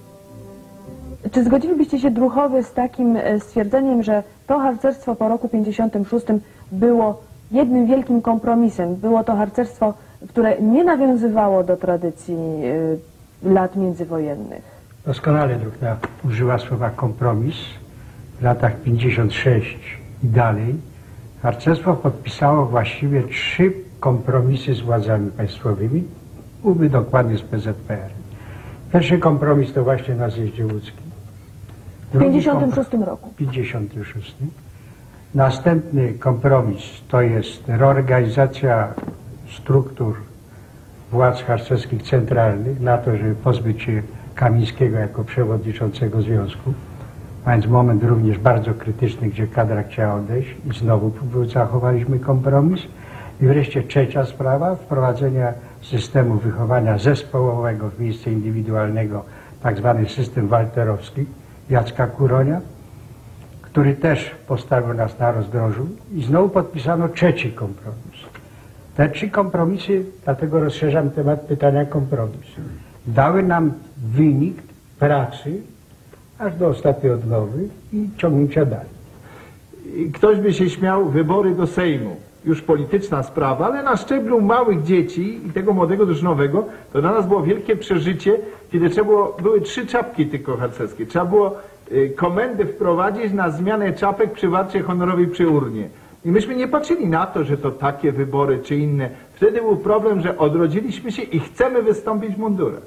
Czy zgodzilibyście się druchowie z takim stwierdzeniem, że to harcerstwo po roku 56 było jednym wielkim kompromisem? Było to harcerstwo, które nie nawiązywało do tradycji lat międzywojennych. Doskonale Druchna użyła słowa kompromis. W latach 56 i dalej harcerstwo podpisało właściwie 3 kompromisy z władzami państwowymi, mówmy dokładnie z PZPR. Pierwszy kompromis to właśnie na zjeździe łódzkim. W 56 roku. 56. Następny kompromis to jest reorganizacja struktur władz harcerskich centralnych na to, żeby pozbyć się Kamińskiego jako przewodniczącego związku. A więc moment również bardzo krytyczny, gdzie kadra chciała odejść i znowu zachowaliśmy kompromis. I wreszcie trzecia sprawa, wprowadzenia systemu wychowania zespołowego w miejsce indywidualnego, tak zwany system walterowski Jacka Kuronia, który też postawił nas na rozdrożu i znowu podpisano trzeci kompromis. Te 3 kompromisy, dlatego rozszerzam temat pytania kompromis, dały nam wynik pracy aż do ostatniej odnowy i ciągnięcia dalej. Ktoś by się śmiał, wybory do Sejmu. już polityczna sprawa, ale na szczeblu małych dzieci i tego młodego drużynowego to dla nas było wielkie przeżycie, kiedy były 3 czapki tylko harcerskie. Trzeba było komendy wprowadzić na zmianę czapek przy warcie honorowej przy urnie. I myśmy nie patrzyli na to, że to takie wybory czy inne. Wtedy był problem, że odrodziliśmy się i chcemy wystąpić w mundurach.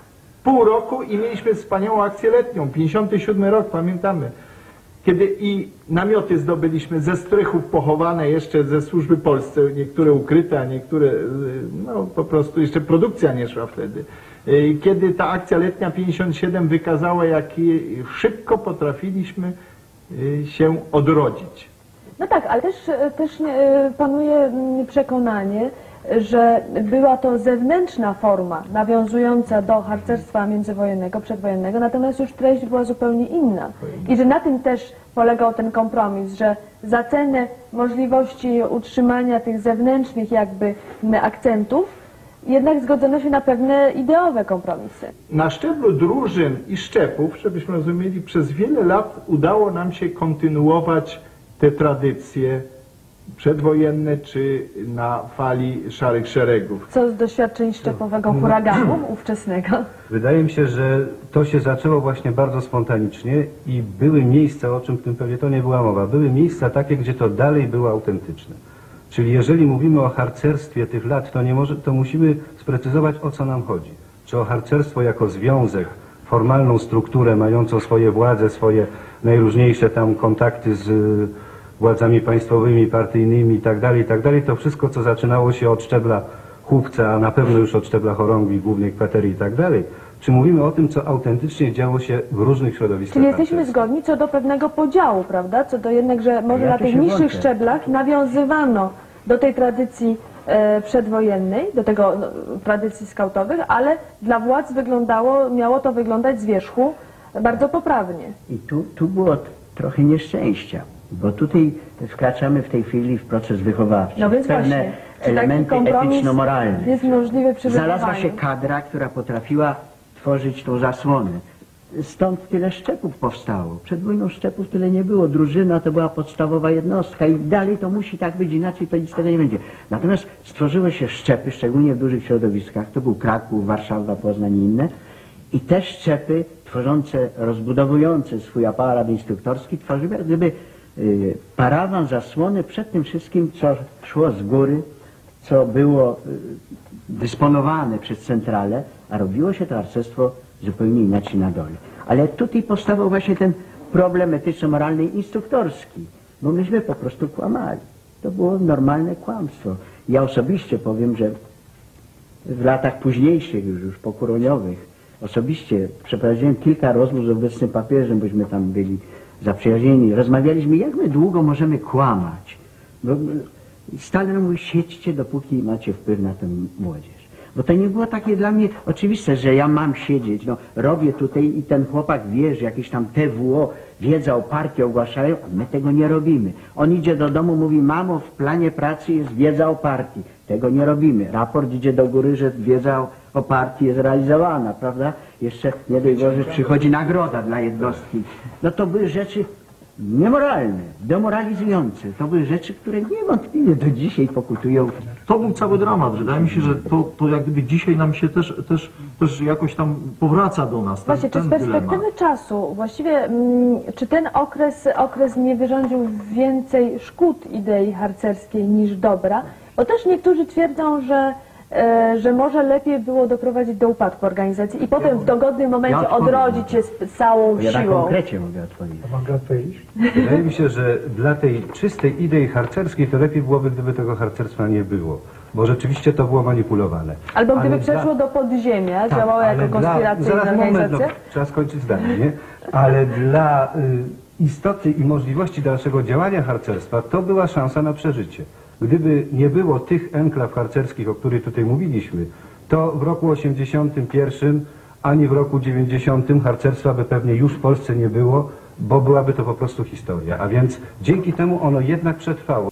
Pół roku i mieliśmy wspaniałą akcję letnią, 57 rok, pamiętamy. Kiedy i namioty zdobyliśmy ze strychów pochowane jeszcze ze służby polsce, niektóre ukryte, a niektóre, no po prostu jeszcze produkcja nie szła wtedy. Kiedy ta akcja letnia 57 wykazała, jak szybko potrafiliśmy się odrodzić. No tak, ale też panuje przekonanie, że była to zewnętrzna forma nawiązująca do harcerstwa międzywojennego, przedwojennego, natomiast już treść była zupełnie inna. I że na tym też polegał ten kompromis, że za cenę możliwości utrzymania tych zewnętrznych jakby akcentów jednak zgodzono się na pewne ideowe kompromisy. Na szczeblu drużyn i szczepów, żebyśmy rozumieli, przez wiele lat udało nam się kontynuować te tradycje przedwojenne czy na fali szarych szeregów. Co z doświadczeń szczepowego huraganu ówczesnego? Wydaje mi się, że to się zaczęło właśnie bardzo spontanicznie i były miejsca, o czym w tym pewietonie była mowa, były miejsca takie, gdzie to dalej było autentyczne. Czyli jeżeli mówimy o harcerstwie tych lat, to musimy sprecyzować, o co nam chodzi. Czy o harcerstwo jako związek, formalną strukturę mającą swoje władze, swoje najróżniejsze tam kontakty z władzami państwowymi, partyjnymi itd., to wszystko, co zaczynało się od szczebla chłopca, a na pewno już od szczebla chorągwi, głównej kwatery itd., czy mówimy o tym, co autentycznie działo się w różnych środowiskach. Czyli jesteśmy zgodni co do pewnego podziału, prawda? Co do jednak, że może na tych niższych szczeblach nawiązywano do tej tradycji przedwojennej, do tego tradycji skautowych, ale dla władz miało to wyglądać z wierzchu bardzo poprawnie. I tu było trochę nieszczęścia, bo tutaj wkraczamy w tej chwili w proces wychowawczy. No więc pewne właśnie, elementy etyczno-moralne. Jest możliwy przy Znalazła wychowaniu. się kadra, która potrafiła tworzyć tą zasłonę. Stąd tyle szczepów powstało. Przed wojną szczepów tyle nie było. Drużyna to była podstawowa jednostka i dalej to musi tak być, inaczej to nic z tego nie będzie. Natomiast stworzyły się szczepy, szczególnie w dużych środowiskach. To był Kraków, Warszawa, Poznań i inne. I te szczepy tworzące, rozbudowujące swój aparat instruktorski tworzyły jak gdyby parawan, zasłony przed tym wszystkim, co szło z góry, co było dysponowane przez centralę, a robiło się to harcerstwo zupełnie inaczej na dole. Ale tutaj powstawał właśnie ten problem etyczno-moralny i instruktorski, bo myśmy po prostu kłamali. To było normalne kłamstwo. Ja osobiście powiem, że w latach późniejszych, już pokoroniowych, osobiście przeprowadziłem kilka rozmów z obecnym papieżem, bośmy tam byli zaprzyjaźnieni. Rozmawialiśmy, jak my długo możemy kłamać. Bo Stalin mówi, siedźcie, dopóki macie wpływ na tę młodzież. Bo to nie było takie dla mnie oczywiste, że ja mam siedzieć. No, robię tutaj i ten chłopak wie, że jakieś tam TWO, wiedza o partii ogłaszają, a my tego nie robimy. On idzie do domu, mówi, mamo, w planie pracy jest wiedza o partii. Tego nie robimy. Raport idzie do góry, że wiedza o partii jest realizowana, prawda? Jeszcze, nie daj Boże, przychodzi nagroda dla jednostki. No to były rzeczy niemoralne, demoralizujące. To były rzeczy, które niewątpliwie do dzisiaj pokutują. To był cały dramat. Wydaje mi się, że to jak gdyby dzisiaj nam się też jakoś tam powraca do nas. Właśnie, czy z perspektywy czasu, właściwie, czy ten okres nie wyrządził więcej szkód idei harcerskiej niż dobra? Bo też niektórzy twierdzą, że może lepiej było doprowadzić do upadku organizacji i potem w dogodnym momencie odrodzić się z całą siłą. Ja na konkrecie mogę odpowiedzieć. Mogę odpowiedzieć? Wydaje mi się, że dla tej czystej idei harcerskiej to lepiej byłoby, gdyby tego harcerstwa nie było. Bo rzeczywiście to było manipulowane. Albo gdyby przeszło do podziemia, działało jako konspiracyjna organizacja? Trzeba skończyć zdanie, nie? Ale dla istoty i możliwości dalszego działania harcerstwa to była szansa na przeżycie. Gdyby nie było tych enklaw harcerskich, o których tutaj mówiliśmy, to w roku 81 ani w roku 90 harcerstwa by pewnie już w Polsce nie było, bo byłaby to po prostu historia. A więc dzięki temu ono jednak przetrwało.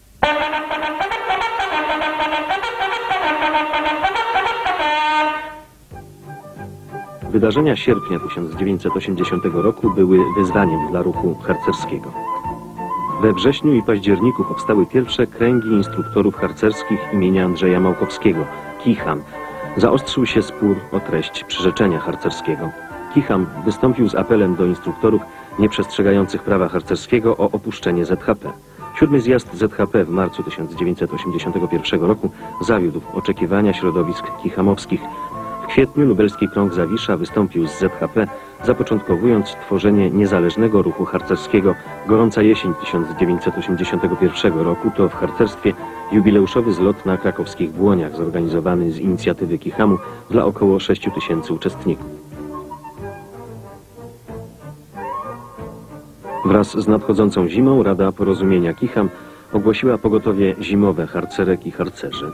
Wydarzenia sierpnia 1980 roku były wyzwaniem dla ruchu harcerskiego. We wrześniu i październiku powstały pierwsze kręgi instruktorów harcerskich imienia Andrzeja Małkowskiego, Kicham. Zaostrzył się spór o treść przyrzeczenia harcerskiego. Kicham wystąpił z apelem do instruktorów nieprzestrzegających prawa harcerskiego o opuszczenie ZHP. 7. zjazd ZHP w marcu 1981 roku zawiódł oczekiwania środowisk kichamowskich. W kwietniu lubelski krąg Zawisza wystąpił z ZHP, zapoczątkowując tworzenie niezależnego ruchu harcerskiego. Gorąca jesień 1981 roku to w harcerstwie jubileuszowy zlot na krakowskich Błoniach zorganizowany z inicjatywy Kichamu dla około 6 000 uczestników. Wraz z nadchodzącą zimą Rada Porozumienia Kicham ogłosiła pogotowie zimowe harcerek i harcerzy.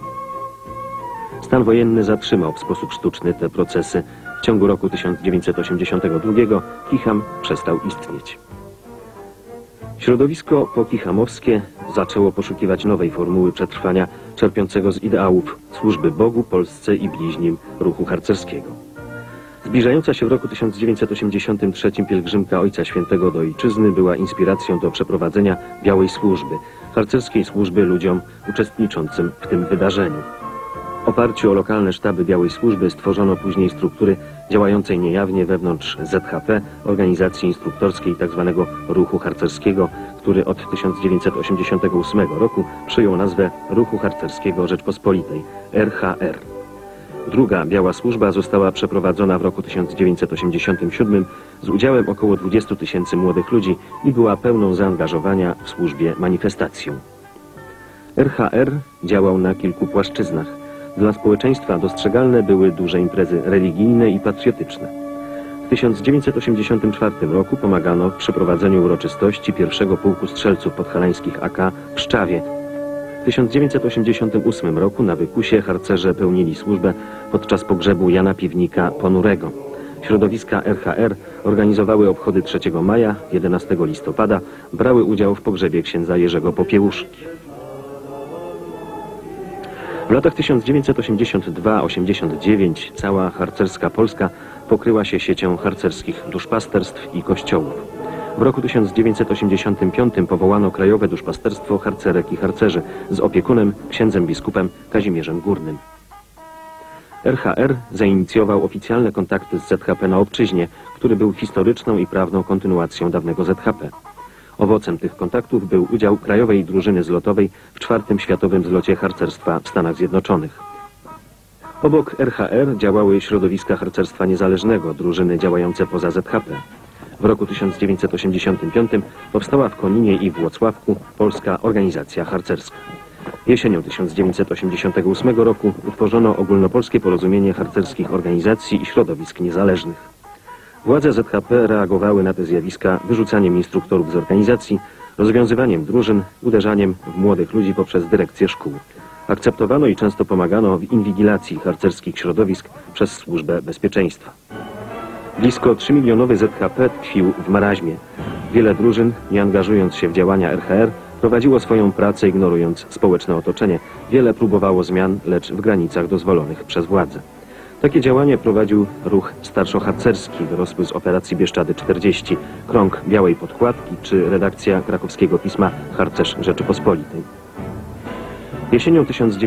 Stan wojenny zatrzymał w sposób sztuczny te procesy. W ciągu roku 1982 Kicham przestał istnieć. Środowisko pokichamowskie zaczęło poszukiwać nowej formuły przetrwania czerpiącego z ideałów służby Bogu, Polsce i bliźnim ruchu harcerskiego. Zbliżająca się w roku 1983 pielgrzymka Ojca Świętego do Ojczyzny była inspiracją do przeprowadzenia białej służby, harcerskiej służby ludziom uczestniczącym w tym wydarzeniu. W oparciu o lokalne sztaby białej służby stworzono później struktury działającej niejawnie wewnątrz ZHP, organizacji instruktorskiej tzw. ruchu harcerskiego, który od 1988 roku przyjął nazwę Ruchu Harcerskiego Rzeczpospolitej, RHR. Druga biała służba została przeprowadzona w roku 1987 z udziałem około 20 000 młodych ludzi i była pełną zaangażowania w służbie manifestacją. RHR działał na kilku płaszczyznach. Dla społeczeństwa dostrzegalne były duże imprezy religijne i patriotyczne. W 1984 roku pomagano w przeprowadzeniu uroczystości pierwszego pułku strzelców podhalańskich AK w Szczawie. W 1988 roku na Wykusie harcerze pełnili służbę podczas pogrzebu Jana Piwnika Ponurego. Środowiska RHR organizowały obchody 3 maja, 11 listopada, brały udział w pogrzebie księdza Jerzego Popiełuszki. W latach 1982-89 cała harcerska Polska pokryła się siecią harcerskich duszpasterstw i kościołów. W roku 1985 powołano Krajowe Duszpasterstwo Harcerek i Harcerzy z opiekunem księdzem biskupem Kazimierzem Górnym. RHR zainicjował oficjalne kontakty z ZHP na obczyźnie, który był historyczną i prawną kontynuacją dawnego ZHP. Owocem tych kontaktów był udział Krajowej Drużyny Zlotowej w 4. Światowym Zlocie Harcerstwa w Stanach Zjednoczonych. Obok RHR działały środowiska harcerstwa niezależnego, drużyny działające poza ZHP. W roku 1985 powstała w Koninie i Włocławku Polska Organizacja Harcerska. Jesienią 1988 roku utworzono Ogólnopolskie Porozumienie Harcerskich Organizacji i Środowisk Niezależnych. Władze ZHP reagowały na te zjawiska wyrzucaniem instruktorów z organizacji, rozwiązywaniem drużyn, uderzaniem w młodych ludzi poprzez dyrekcję szkół. Akceptowano i często pomagano w inwigilacji harcerskich środowisk przez Służbę Bezpieczeństwa. Blisko 3-milionowy ZHP tkwił w maraźmie. Wiele drużyn, nie angażując się w działania RHR, prowadziło swoją pracę ignorując społeczne otoczenie. Wiele próbowało zmian, lecz w granicach dozwolonych przez władze. Takie działanie prowadził ruch starszoharcerski, wyrosły z operacji Bieszczady 40, Krąg Białej Podkładki czy redakcja krakowskiego pisma Harcerz Rzeczypospolitej. Jesienią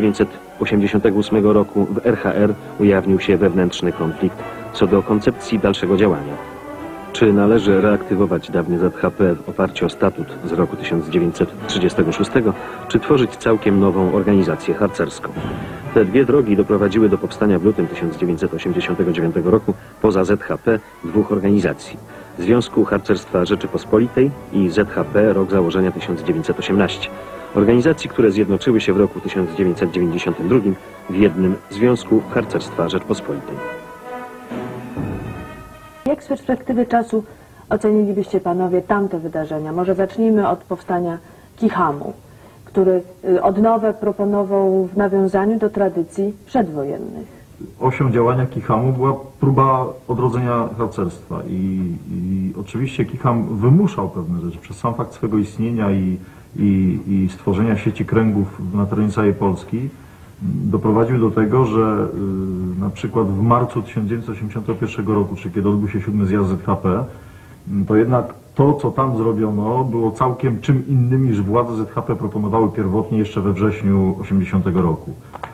1988 roku w RHR ujawnił się wewnętrzny konflikt co do koncepcji dalszego działania. Czy należy reaktywować dawny ZHP w oparciu o statut z roku 1936, czy tworzyć całkiem nową organizację harcerską? Te dwie drogi doprowadziły do powstania w lutym 1989 roku poza ZHP dwóch organizacji. Związku Harcerstwa Rzeczypospolitej i ZHP rok założenia 1918. Organizacji, które zjednoczyły się w roku 1992 w jednym Związku Harcerstwa Rzeczpospolitej. Jak z perspektywy czasu ocenilibyście panowie tamte wydarzenia? Może zacznijmy od powstania Kichamu, który odnowę proponował w nawiązaniu do tradycji przedwojennych. Osią działania Kichamu była próba odrodzenia harcerstwa i oczywiście Kicham wymuszał pewne rzeczy przez sam fakt swego istnienia i stworzenia sieci kręgów na terenie całej Polski. Doprowadził do tego, że na przykład w marcu 1981 roku, czy kiedy odbył się 7. zjazd ZHP, to jednak to, co tam zrobiono, było całkiem czym innym niż władze ZHP proponowały pierwotnie jeszcze we wrześniu 80 roku.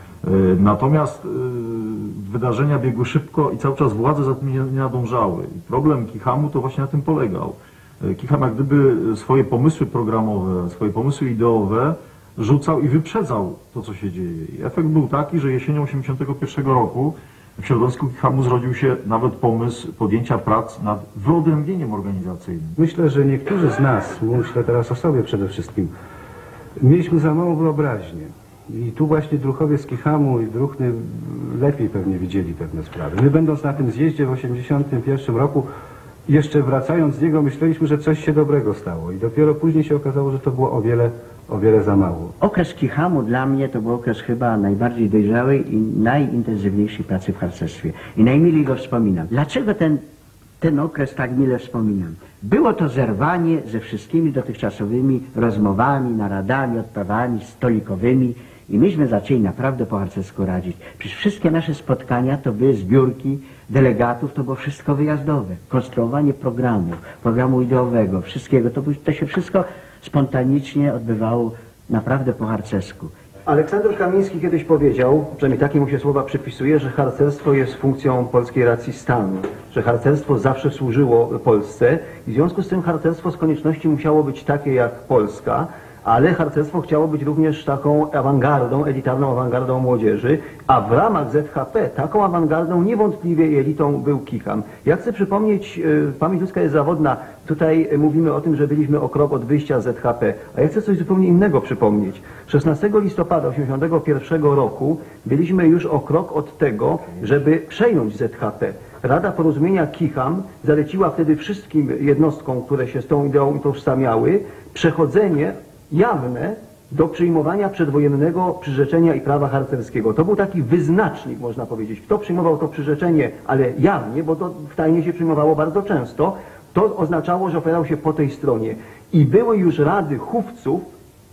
Natomiast wydarzenia biegły szybko i cały czas władze za tym nie nadążały. I problem Kichamu to właśnie na tym polegał. Kicham jak gdyby swoje pomysły programowe, swoje pomysły ideowe rzucał i wyprzedzał to, co się dzieje. I efekt był taki, że jesienią 81 roku w środowisku Kichamu zrodził się nawet pomysł podjęcia prac nad wyodrębnieniem organizacyjnym. Myślę, że niektórzy z nas, myślę teraz o sobie przede wszystkim, mieliśmy za małą wyobraźnię. I tu właśnie druhowie z Kichamu i Druhny lepiej pewnie widzieli pewne sprawy. My będąc na tym zjeździe w 81 roku, jeszcze wracając z niego, myśleliśmy, że coś się dobrego stało. I dopiero później się okazało, że to było o wiele za mało. Okres Kichamu dla mnie to był okres chyba najbardziej dojrzałej i najintensywniejszej pracy w harcerstwie. I najmilej go wspominam. Dlaczego ten okres tak mile wspominam? Było to zerwanie ze wszystkimi dotychczasowymi rozmowami, naradami, odprawami stolikowymi i myśmy zaczęli naprawdę po harcersku radzić. Przecież wszystkie nasze spotkania to były zbiórki delegatów, to było wszystko wyjazdowe. Konstruowanie programu ideowego, wszystkiego, to się wszystko spontanicznie odbywało naprawdę po harcersku. Aleksander Kamiński kiedyś powiedział, przynajmniej takie mu się słowa przypisuje, że harcerstwo jest funkcją polskiej racji stanu, że harcerstwo zawsze służyło Polsce i w związku z tym harcerstwo z konieczności musiało być takie jak Polska, ale harcerstwo chciało być również taką awangardą, elitarną awangardą młodzieży, a w ramach ZHP taką awangardą niewątpliwie i elitą był Kicham. Ja chcę przypomnieć, pamięć ludzka jest zawodna, tutaj mówimy o tym, że byliśmy o krok od wyjścia z ZHP, a ja chcę coś zupełnie innego przypomnieć. 16 listopada 1981 roku byliśmy już o krok od tego, żeby przejąć ZHP. Rada Porozumienia Kicham zaleciła wtedy wszystkim jednostkom, które się z tą ideą utożsamiały, przechodzenie jawne do przyjmowania przedwojennego przyrzeczenia i prawa harcerskiego. To był taki wyznacznik, można powiedzieć. Kto przyjmował to przyrzeczenie, ale jawnie, bo to w tajnie się przyjmowało bardzo często, to oznaczało, że opowiadał się po tej stronie. I były już rady chówców,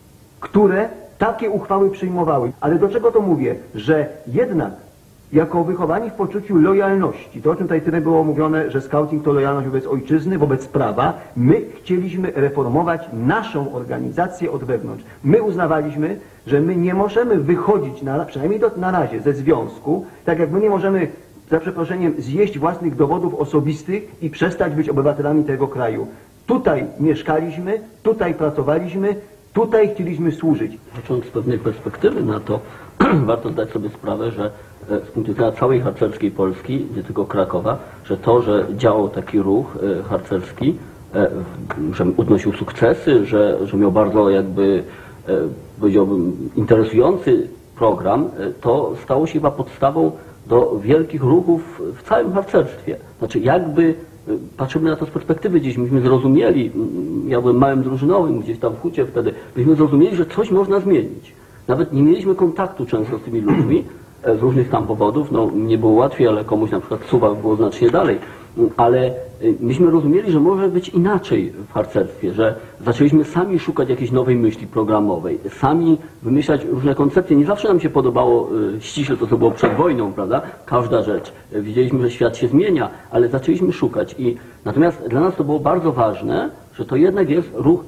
które takie uchwały przyjmowały. Ale do czego to mówię? Że jednak jako wychowani w poczuciu lojalności, to o czym tutaj tyle było mówione, że skauting to lojalność wobec ojczyzny, wobec prawa, my chcieliśmy reformować naszą organizację od wewnątrz. My uznawaliśmy, że my nie możemy wychodzić, przynajmniej na razie, ze związku, tak jak my nie możemy, za przeproszeniem, zjeść własnych dowodów osobistych i przestać być obywatelami tego kraju. Tutaj mieszkaliśmy, tutaj pracowaliśmy, tutaj chcieliśmy służyć. Patrząc z pewnej perspektywy na to, warto zdać sobie sprawę, że z punktu widzenia całej harcerskiej Polski, nie tylko Krakowa, że to, że działał taki ruch harcerski, że odnosił sukcesy, że miał bardzo jakby, powiedziałbym, interesujący program, to stało się chyba podstawą do wielkich ruchów w całym harcerstwie. Znaczy jakby patrzymy na to z perspektywy gdzieś, myśmy zrozumieli, ja byłem małym drużynowym gdzieś tam w Hucie wtedy, myśmy zrozumieli, że coś można zmienić. Nawet nie mieliśmy kontaktu często z tymi ludźmi, z różnych tam powodów, no nie było łatwiej, ale komuś na przykład Suwałk było znacznie dalej, ale myśmy rozumieli, że może być inaczej w harcerstwie, że zaczęliśmy sami szukać jakiejś nowej myśli programowej, sami wymyślać różne koncepcje. Nie zawsze nam się podobało ściśle to, co było przed wojną, prawda? Każda rzecz. Widzieliśmy, że świat się zmienia, ale zaczęliśmy szukać. Natomiast dla nas to było bardzo ważne, że to jednak jest ruch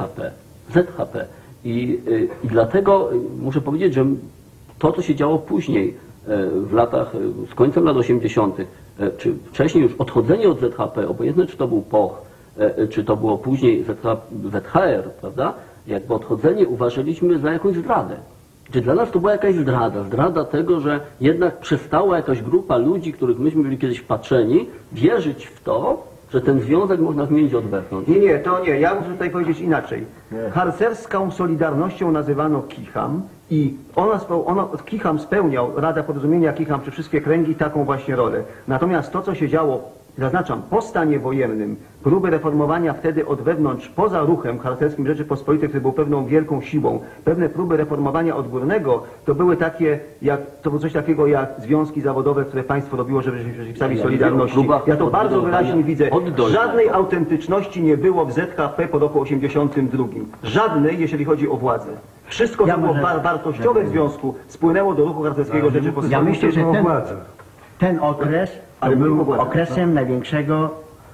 ZHP. I dlatego muszę powiedzieć, że to, co się działo później, w latach, z końcem lat 80., czy wcześniej już odchodzenie od ZHP, obojętne czy to był POH, czy to było później ZHR, prawda? Jakby odchodzenie uważaliśmy za jakąś zdradę. Czy dla nas to była jakaś zdrada tego, że jednak przestała jakaś grupa ludzi, których myśmy byli kiedyś wpatrzeni, wierzyć w to, że ten związek można zmienić od wewnątrz. Nie, to nie. Ja muszę tutaj powiedzieć inaczej. Harcerską Solidarnością nazywano Kicham i Kicham spełniał, Rada Porozumienia Kicham czy wszystkie kręgi taką właśnie rolę. Natomiast to, co się działo, zaznaczam, po stanie wojennym, próby reformowania wtedy od wewnątrz, poza ruchem harcerskim Rzeczypospolitej, który był pewną wielką siłą, pewne próby reformowania odgórnego, to były takie, to było coś takiego jak związki zawodowe, które państwo robiło, żeby przeciwstawić Solidarności. Ja to bardzo wyraźnie widzę. Żadnej autentyczności nie było w ZHP po roku 82. Żadnej, jeżeli chodzi o władzę. Wszystko, co było wartościowe w związku, spłynęło do ruchu harcerskiego Rzeczypospolitej. Ja myślę, że ten okres był okresem największego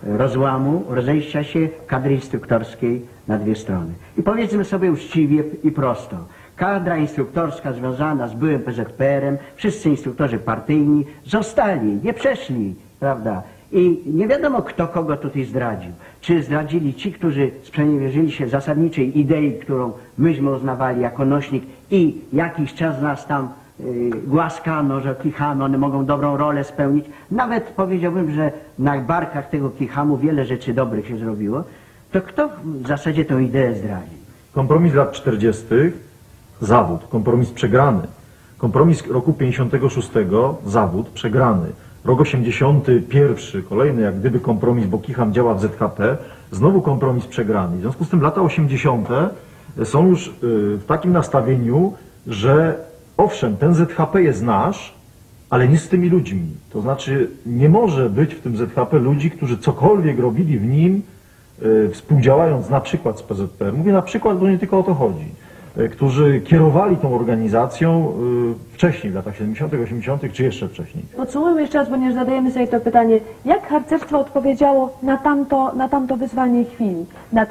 rozłamu, rozejścia się kadry instruktorskiej na dwie strony. I powiedzmy sobie uczciwie i prosto. Kadra instruktorska związana z byłym PZPR-em, wszyscy instruktorzy partyjni zostali, nie przeszli, prawda? I nie wiadomo, kto kogo tutaj zdradził. Czy zdradzili ci, którzy sprzeniewierzyli się zasadniczej idei, którą myśmy uznawali jako nośnik i jakiś czas nas tam głaskano, że kichamy, one mogą dobrą rolę spełnić. Nawet powiedziałbym, że na barkach tego kichamu wiele rzeczy dobrych się zrobiło. To kto w zasadzie tę ideę zdradził? Kompromis lat 40. zawód, kompromis przegrany. Kompromis roku 56. zawód przegrany. Rok 81, kolejny jak gdyby kompromis, bo Kicham działa w ZHP, znowu kompromis przegrany. W związku z tym lata 80. są już w takim nastawieniu, że owszem, ten ZHP jest nasz, ale nie z tymi ludźmi. To znaczy nie może być w tym ZHP ludzi, którzy cokolwiek robili w nim, współdziałając na przykład z PZPR. Mówię na przykład, bo nie tylko o to chodzi. Którzy kierowali tą organizacją wcześniej, w latach 70., 80., czy jeszcze wcześniej. Podsumujmy jeszcze raz, ponieważ zadajemy sobie to pytanie, jak harcerstwo odpowiedziało na tamto wyzwanie chwili,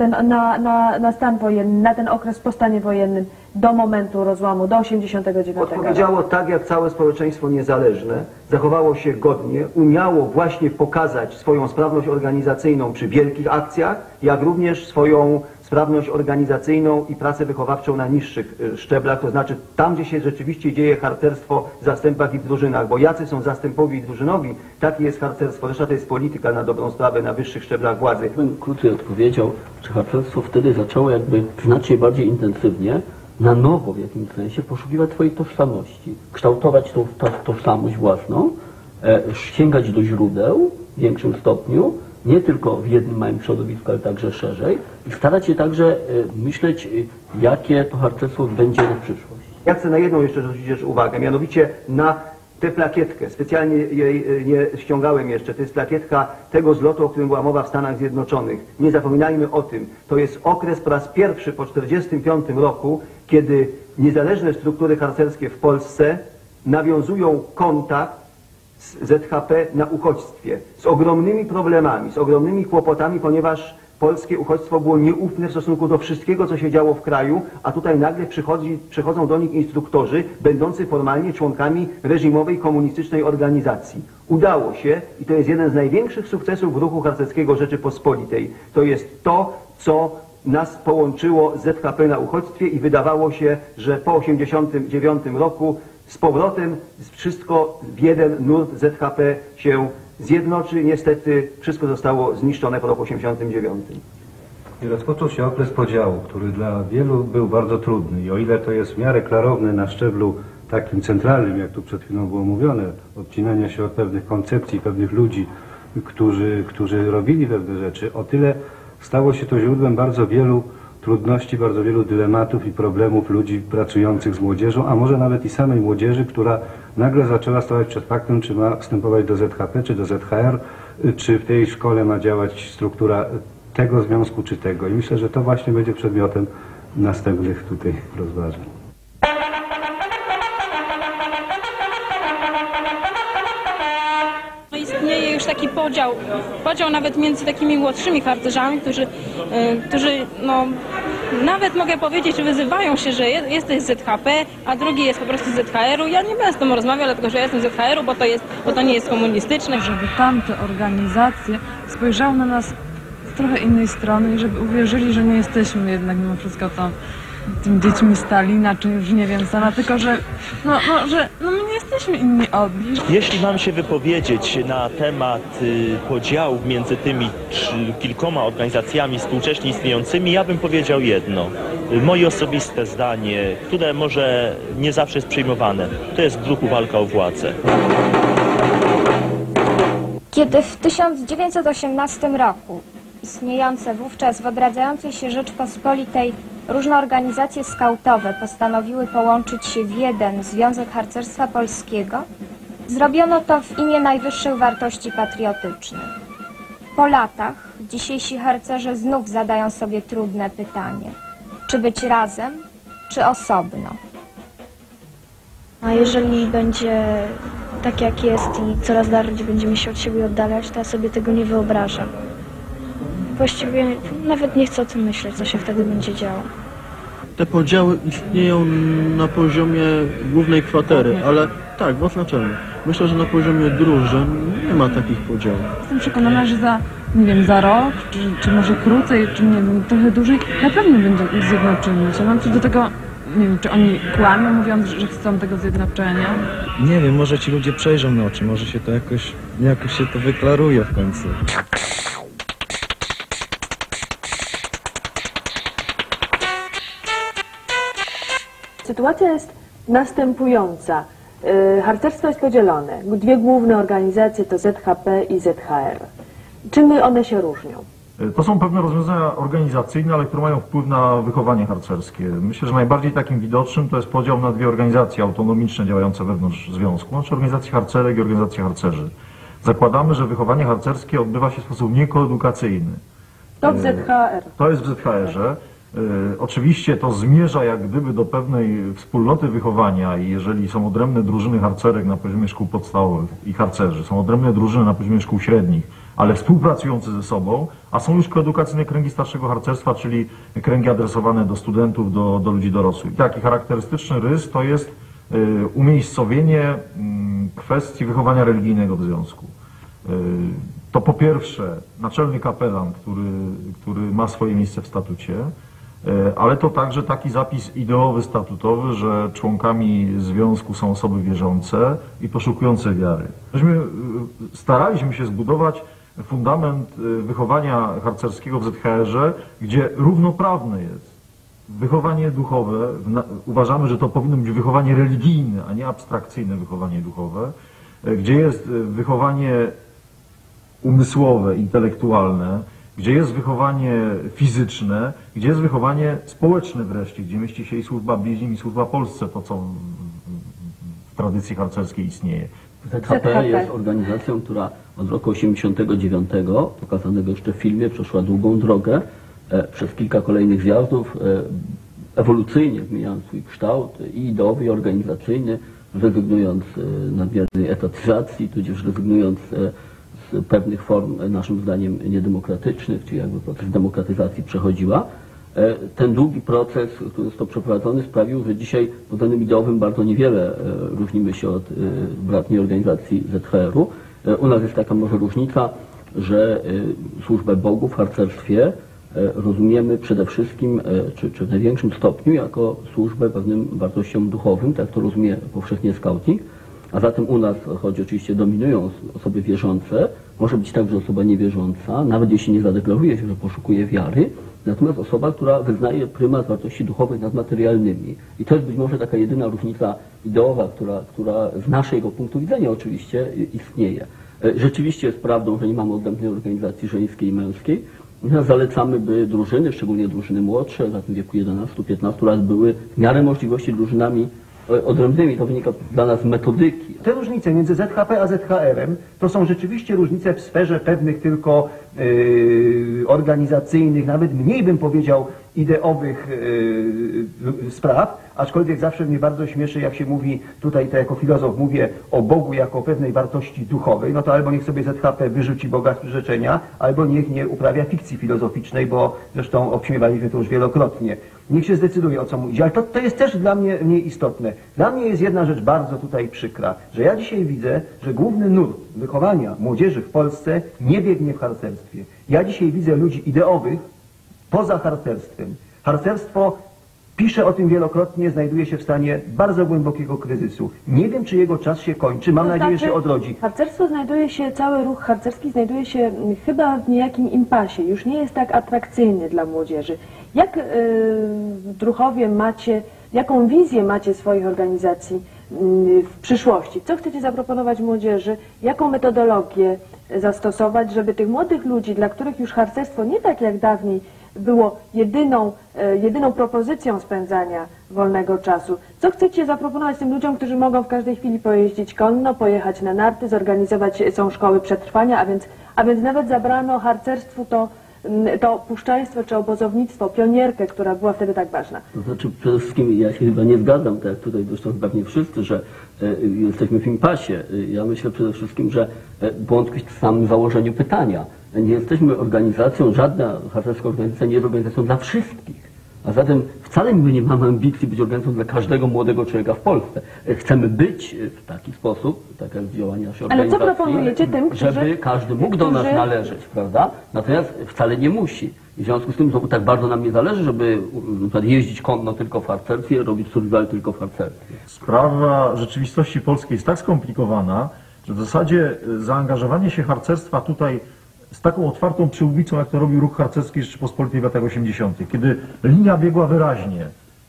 na stan wojenny, na ten okres po stanie wojennym, do momentu rozłamu, do 89 roku? Odpowiedziało tak, jak całe społeczeństwo niezależne, zachowało się godnie, umiało właśnie pokazać swoją sprawność organizacyjną przy wielkich akcjach, jak również swoją sprawność organizacyjną i pracę wychowawczą na niższych szczeblach, to znaczy tam, gdzie się rzeczywiście dzieje harcerstwo w zastępach i w drużynach, bo jacy są zastępowi i drużynowi, taki jest harcerstwo. Zresztą to jest polityka na dobrą sprawę na wyższych szczeblach władzy. Bym krócej odpowiedział, że harcerstwo wtedy zaczęło jakby znacznie bardziej intensywnie, na nowo w jakimś sensie poszukiwać swojej tożsamości, kształtować tą tożsamość własną, sięgać do źródeł w większym stopniu, nie tylko w jednym małym środowisku, ale także szerzej i starać się także myśleć, jakie to harcerstwo będzie na przyszłość. Ja chcę na jedną jeszcze zwrócić uwagę, mianowicie na tę plakietkę. Specjalnie jej nie ściągałem jeszcze. To jest plakietka tego zlotu, o którym była mowa w Stanach Zjednoczonych. Nie zapominajmy o tym. To jest okres po raz pierwszy po 1945 roku, kiedy niezależne struktury harcerskie w Polsce nawiązują kontakt z ZHP na uchodźstwie. Z ogromnymi problemami, z ogromnymi kłopotami, ponieważ polskie uchodźstwo było nieufne w stosunku do wszystkiego, co się działo w kraju, a tutaj nagle przychodzą do nich instruktorzy, będący formalnie członkami reżimowej, komunistycznej organizacji. Udało się i to jest jeden z największych sukcesów ruchu harcerskiego Rzeczypospolitej. To jest to, co nas połączyło z ZHP na uchodźstwie i wydawało się, że po 1989 roku z powrotem wszystko w jeden nurt ZHP się zjednoczy. Niestety wszystko zostało zniszczone po roku 1989. I rozpoczął się okres podziału, który dla wielu był bardzo trudny. I o ile to jest w miarę klarowne na szczeblu takim centralnym, jak tu przed chwilą było mówione, odcinania się od pewnych koncepcji, pewnych ludzi, którzy robili pewne rzeczy, o tyle stało się to źródłem bardzo wielu trudności, bardzo wielu dylematów i problemów ludzi pracujących z młodzieżą, a może nawet i samej młodzieży, która nagle zaczęła stawać przed faktem, czy ma wstępować do ZHP, czy do ZHR, czy w tej szkole ma działać struktura tego związku, czy tego. I myślę, że to właśnie będzie przedmiotem następnych tutaj rozważań. Istnieje już taki podział nawet między takimi młodszymi harcerzami, którzy no, nawet mogę powiedzieć, że wyzywają się, że jesteś z ZHP, a drugi jest po prostu z ZHR-u. Ja nie będę z tym rozmawiał, dlatego że ja jestem z ZHR-u, bo to nie jest komunistyczne. Żeby tamte organizacje spojrzały na nas z trochę innej strony i żeby uwierzyli, że nie jesteśmy jednak mimo wszystko tymi dziećmi Stalina, czy już nie wiem sama, tylko że my nie jesteśmy inni od nich. Jeśli mam się wypowiedzieć na temat podziałów między tymi kilkoma organizacjami współcześnie istniejącymi, ja bym powiedział jedno. Moje osobiste zdanie, które może nie zawsze jest przyjmowane, to jest w druku walka o władzę. Kiedy w 1918 roku istniejące wówczas w odradzającej się Rzeczpospolitej różne organizacje skautowe postanowiły połączyć się w jeden Związek Harcerstwa Polskiego, zrobiono to w imię najwyższych wartości patriotycznych. Po latach dzisiejsi harcerze znów zadają sobie trudne pytanie, czy być razem, czy osobno. A jeżeli będzie tak jak jest i coraz bardziej będziemy się od siebie oddalać, to ja sobie tego nie wyobrażam. właściwie nawet nie chcę o tym myśleć, co się wtedy będzie działo. Te podziały istnieją na poziomie głównej kwatery, ale tak, w oznaczeniu. Myślę, że na poziomie drużyn nie ma takich podziałów. Jestem przekonana, że za, nie wiem, za rok, czy może krócej, czy nie wiem, trochę dłużej, na pewno będzie zjednoczenie się. Mam co do tego, nie wiem, czy oni kłamią, mówiąc, że chcą tego zjednoczenia. Nie wiem, może ci ludzie przejrzą na oczy, może się to jakoś się to wyklaruje w końcu. Sytuacja jest następująca. Harcerstwo jest podzielone. Dwie główne organizacje to ZHP i ZHR. Czym one się różnią? To są pewne rozwiązania organizacyjne, ale które mają wpływ na wychowanie harcerskie. Myślę, że najbardziej takim widocznym to jest podział na dwie organizacje autonomiczne działające wewnątrz związku, znaczy organizacje harcerek i organizacje harcerzy. Zakładamy, że wychowanie harcerskie odbywa się w sposób niekoedukacyjny. To w ZHR. To jest w ZHR-ze. Oczywiście to zmierza jak gdyby do pewnej wspólnoty wychowania i jeżeli są odrębne drużyny harcerek na poziomie szkół podstawowych i harcerzy, są odrębne drużyny na poziomie szkół średnich, ale współpracujące ze sobą, a są już koedukacyjne kręgi starszego harcerstwa, czyli kręgi adresowane do studentów, do ludzi dorosłych. Taki charakterystyczny rys to jest umiejscowienie kwestii wychowania religijnego w związku. To po pierwsze naczelny kapelan, który ma swoje miejsce w statucie, ale to także taki zapis ideowy, statutowy, że członkami związku są osoby wierzące i poszukujące wiary. Staraliśmy się zbudować fundament wychowania harcerskiego w ZHR-ze, gdzie równoprawne jest wychowanie duchowe. Uważamy, że to powinno być wychowanie religijne, a nie abstrakcyjne wychowanie duchowe, gdzie jest wychowanie umysłowe, intelektualne, gdzie jest wychowanie fizyczne, gdzie jest wychowanie społeczne wreszcie, gdzie mieści się i służba bliźnim, i służba Polsce, to co w tradycji harcerskiej istnieje. ZHP jest organizacją, która od roku 89, pokazanego jeszcze w filmie, przeszła długą drogę, przez kilka kolejnych zjazdów, ewolucyjnie zmieniając swój kształt i ideowy, i organizacyjny, rezygnując z nadmiernej etatyzacji, tudzież rezygnując z pewnych form, naszym zdaniem, niedemokratycznych, czyli jakby proces demokratyzacji przechodziła. Ten długi proces, który został przeprowadzony, sprawił, że dzisiaj pod względem ideowym bardzo niewiele różnimy się od bratniej organizacji ZHR-u. U nas jest taka może różnica, że służbę Bogu w harcerstwie rozumiemy przede wszystkim, czy w największym stopniu, jako służbę pewnym wartościom duchowym, tak to rozumie powszechnie skauting. A zatem u nas, choć oczywiście dominują osoby wierzące, może być także osoba niewierząca, nawet jeśli nie zadeklaruje się, że poszukuje wiary, natomiast osoba, która wyznaje prymat wartości duchowych nad materialnymi. I to jest być może taka jedyna różnica ideowa, która z naszego punktu widzenia oczywiście istnieje. Rzeczywiście jest prawdą, że nie mamy odrębnej organizacji żeńskiej i męskiej. Natomiast zalecamy, by drużyny, szczególnie drużyny młodsze, w wieku 11-15 lat, były w miarę możliwości drużynami odrębnymi. To wynika dla nas z metodyki. Te różnice między ZHP a ZHR-em to są rzeczywiście różnice w sferze pewnych tylko organizacyjnych, nawet mniej bym powiedział ideowych spraw, aczkolwiek zawsze mnie bardzo śmieszy, jak się mówi, tutaj to jako filozof mówię o Bogu jako pewnej wartości duchowej, no to albo niech sobie ZHP wyrzuci Boga z przyrzeczenia, albo niech nie uprawia fikcji filozoficznej, bo zresztą obśmiewaliśmy to już wielokrotnie. Niech się zdecyduje, o co mu idzie, ale to jest też dla mnie nieistotne. Dla mnie jest jedna rzecz bardzo tutaj przykra, że ja dzisiaj widzę, że główny nurt wychowania młodzieży w Polsce nie biegnie w harcerstwie. Ja dzisiaj widzę ludzi ideowych poza harcerstwem. Harcerstwo, piszę o tym wielokrotnie, znajduje się w stanie bardzo głębokiego kryzysu. Nie wiem, czy jego czas się kończy, mam nadzieję, że odrodzi. Harcerstwo znajduje się, cały ruch harcerski znajduje się chyba w niejakim impasie, już nie jest tak atrakcyjny dla młodzieży. Jak w Druchowie macie, jaką wizję macie swoich organizacji w przyszłości? Co chcecie zaproponować młodzieży? Jaką metodologię zastosować, żeby tych młodych ludzi, dla których już harcerstwo nie tak jak dawniej było jedyną propozycją spędzania wolnego czasu. Co chcecie zaproponować tym ludziom, którzy mogą w każdej chwili pojeździć konno, pojechać na narty, zorganizować, są szkoły przetrwania, a więc nawet zabrano harcerstwu to puszczaństwo czy obozownictwo, pionierkę, która była wtedy tak ważna? To znaczy przede wszystkim ja się chyba nie zgadzam, tak jak tutaj zresztą pewnie wszyscy, że jesteśmy w impasie. Ja myślę przede wszystkim, że błąd tkwi w samym założeniu pytania. Nie jesteśmy organizacją, żadna harcerska organizacja nie jest organizacją dla wszystkich. A zatem wcale my nie mamy ambicji być organizacją dla każdego młodego człowieka w Polsce. Chcemy być w taki sposób, tak jak działania naszej organizacji, ale co proponujecie tym, żeby każdy mógł do nas należeć, prawda? Natomiast wcale nie musi. W związku z tym to tak bardzo nam nie zależy, żeby na przykład jeździć konno tylko w harcerstwie, robić survival tylko w harcerstwie. Sprawa rzeczywistości polskiej jest tak skomplikowana, że w zasadzie zaangażowanie się harcerstwa tutaj z taką otwartą przyłbicą, jak to robił ruch harcerski Rzeczypospolitej w latach 80., kiedy linia biegła wyraźnie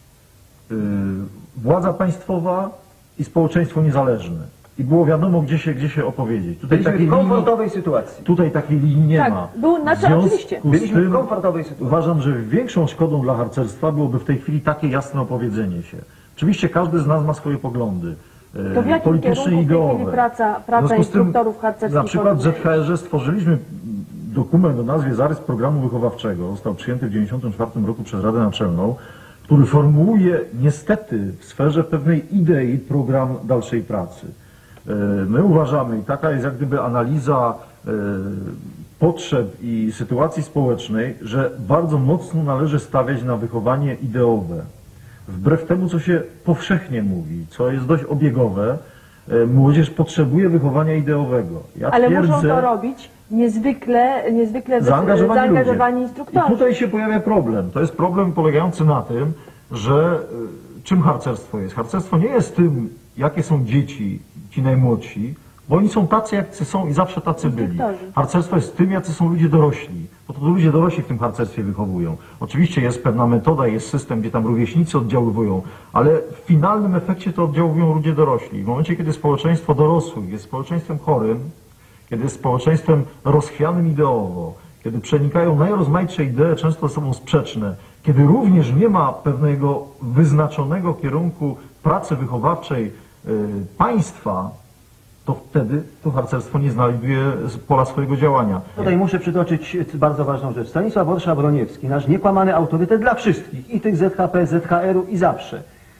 władza państwowa i społeczeństwo niezależne. I było wiadomo, gdzie się opowiedzieć. Tutaj byliśmy w komfortowej sytuacji. Tutaj takiej linii nie ma. Oczywiście. Byliśmy w komfortowej sytuacji. Uważam, że większą szkodą dla harcerstwa byłoby w tej chwili takie jasne opowiedzenie się. Oczywiście każdy z nas ma swoje poglądy. To w jakim polityczne i ideowe. praca instruktorów harcerskich? Na przykład w ZHR stworzyliśmy dokument o nazwie Zarys Programu Wychowawczego. Został przyjęty w 1994 roku przez Radę Naczelną, który formułuje niestety w sferze pewnej idei program dalszej pracy. My uważamy, i taka jest jak gdyby analiza potrzeb i sytuacji społecznej, że bardzo mocno należy stawiać na wychowanie ideowe. Wbrew temu, co się powszechnie mówi, co jest dość obiegowe, młodzież potrzebuje wychowania ideowego. Ale muszą to robić niezwykle zaangażowani instruktorzy. I tutaj się pojawia problem. To jest problem polegający na tym, że czym harcerstwo jest? Harcerstwo nie jest tym, jakie są dzieci, ci najmłodsi, bo oni są tacy, jacy są i zawsze tacy byli. Harcerstwo jest tym, jacy są ludzie dorośli, bo to ludzie dorośli w tym harcerstwie wychowują. Oczywiście jest pewna metoda, jest system, gdzie tam rówieśnicy oddziaływują, ale w finalnym efekcie to oddziałują ludzie dorośli. W momencie, kiedy społeczeństwo dorosłych jest społeczeństwem chorym, kiedy jest społeczeństwem rozchwianym ideowo, kiedy przenikają najrozmaitsze idee, często ze sobą sprzeczne, kiedy również nie ma pewnego wyznaczonego kierunku pracy wychowawczej państwa, to wtedy to harcerstwo nie znajduje pola swojego działania. Tutaj muszę przytoczyć bardzo ważną rzecz. Stanisław Worszak-Broniewski, nasz niekłamany autorytet dla wszystkich, i tych ZHP, ZHR-u i zawsze.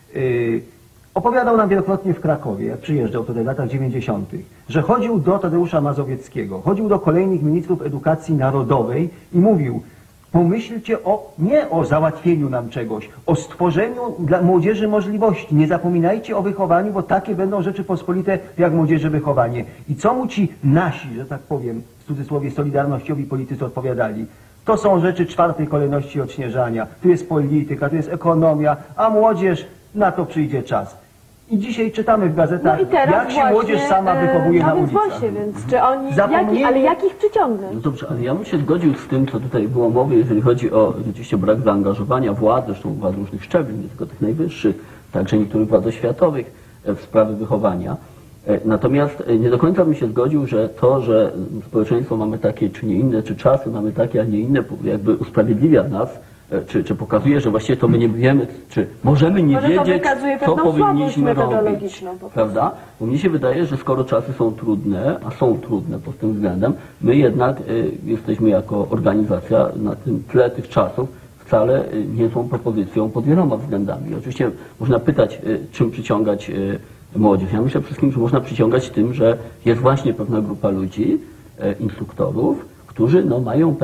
Opowiadał nam wielokrotnie w Krakowie, jak przyjeżdżał tutaj w latach 90., że chodził do Tadeusza Mazowieckiego, chodził do kolejnych ministrów edukacji narodowej i mówił: pomyślcie nie o załatwieniu nam czegoś, o stworzeniu dla młodzieży możliwości. Nie zapominajcie o wychowaniu, bo takie będą Rzeczypospolite jak młodzieży wychowanie. I co mu ci nasi, że tak powiem, w cudzysłowie solidarnościowi politycy odpowiadali? To są rzeczy czwartej kolejności odśnieżania. Tu jest polityka, tu jest ekonomia, a młodzież, na to przyjdzie czas. I dzisiaj czytamy w gazetach, jak się młodzież sama wychowuje na ulicach. Właśnie, więc czy oni, ale jak ich przyciągnąć? No dobrze, ale ja bym się zgodził z tym, co tutaj było mowy, jeżeli chodzi o rzeczywiście brak zaangażowania władz, zresztą władz różnych szczebli, nie tylko tych najwyższych, także niektórych władz oświatowych w sprawy wychowania. Natomiast nie do końca bym się zgodził, że to, że społeczeństwo mamy takie czy nie inne, czy czasy mamy takie, a nie inne, jakby usprawiedliwia nas, czy pokazuje, że właściwie to my nie wiemy, czy możemy nie wiedzieć, co powinniśmy robić, prawda? Bo mnie się wydaje, że skoro czasy są trudne, a są trudne pod tym względem, my jednak jesteśmy jako organizacja na tym tle tych czasów wcale niezłą propozycją pod wieloma względami. Oczywiście można pytać, czym przyciągać młodzież. Ja myślę przede wszystkim, że można przyciągać tym, że jest właśnie pewna grupa ludzi, instruktorów, którzy mają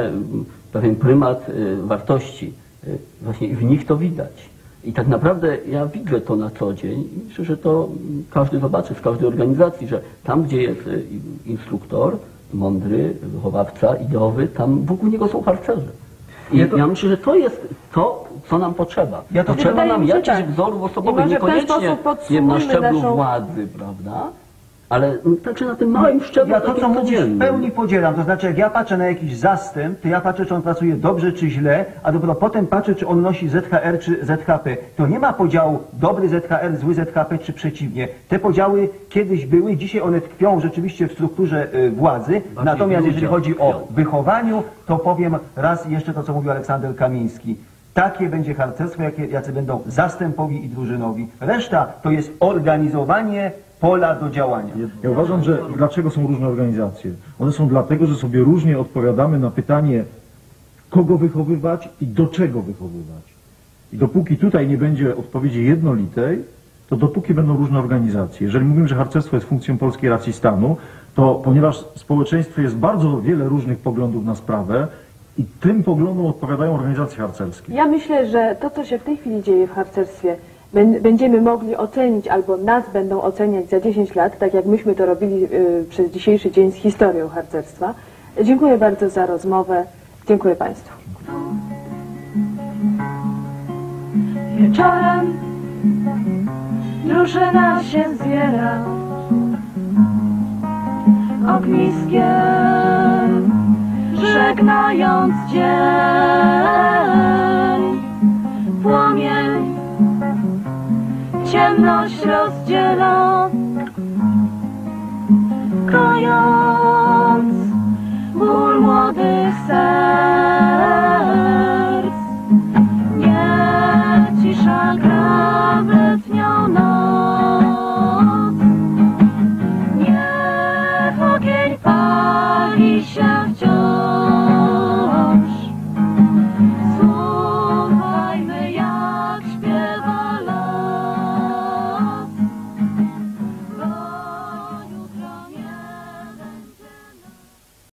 pewien prymat wartości. Właśnie w nich to widać. I tak naprawdę ja widzę to na co dzień i myślę, że to każdy zobaczy z każdej organizacji, że tam, gdzie jest instruktor, mądry, wychowawca, ideowy, tam wokół niego są harcerze. I ja myślę, że to jest to, co nam potrzeba. Potrzeba nam jakichś wzorów osobowych, niekoniecznie na szczeblu władzy, prawda? Ale także na tym małym szczeblu. Ja to, co mówisz, w pełni podzielam. To znaczy, jak ja patrzę na jakiś zastęp, to ja patrzę, czy on pracuje dobrze, czy źle, a dopiero potem patrzę, czy on nosi ZHR, czy ZHP. To nie ma podziału dobry ZHR, zły ZHP, czy przeciwnie. Te podziały kiedyś były, dzisiaj one tkwią rzeczywiście w strukturze władzy. Natomiast jeżeli chodzi o wychowaniu, to powiem raz jeszcze to, co mówił Aleksander Kamiński. Takie będzie harcerstwo, jacy będą zastępowi i drużynowi. Reszta to jest organizowanie pola do działania. Ja uważam, że dlaczego są różne organizacje? One są dlatego, że sobie różnie odpowiadamy na pytanie, kogo wychowywać i do czego wychowywać. I dopóki tutaj nie będzie odpowiedzi jednolitej, to dopóki będą różne organizacje. Jeżeli mówimy, że harcerstwo jest funkcją polskiej racji stanu, to ponieważ w społeczeństwie jest bardzo wiele różnych poglądów na sprawę i tym poglądom odpowiadają organizacje harcerskie. Ja myślę, że to, co się w tej chwili dzieje w harcerstwie, będziemy mogli ocenić, albo nas będą oceniać za 10 lat, tak jak myśmy to robili przez dzisiejszy dzień z historią harcerstwa. Dziękuję bardzo za rozmowę. Dziękuję Państwu. Wieczorem drużyna się zbiera, ogniskiem żegnając dzień. Płomień ciemność rozdziela, kojąc ból młodych serc. Nie cisza gra w letnią noc, niech ogień pali się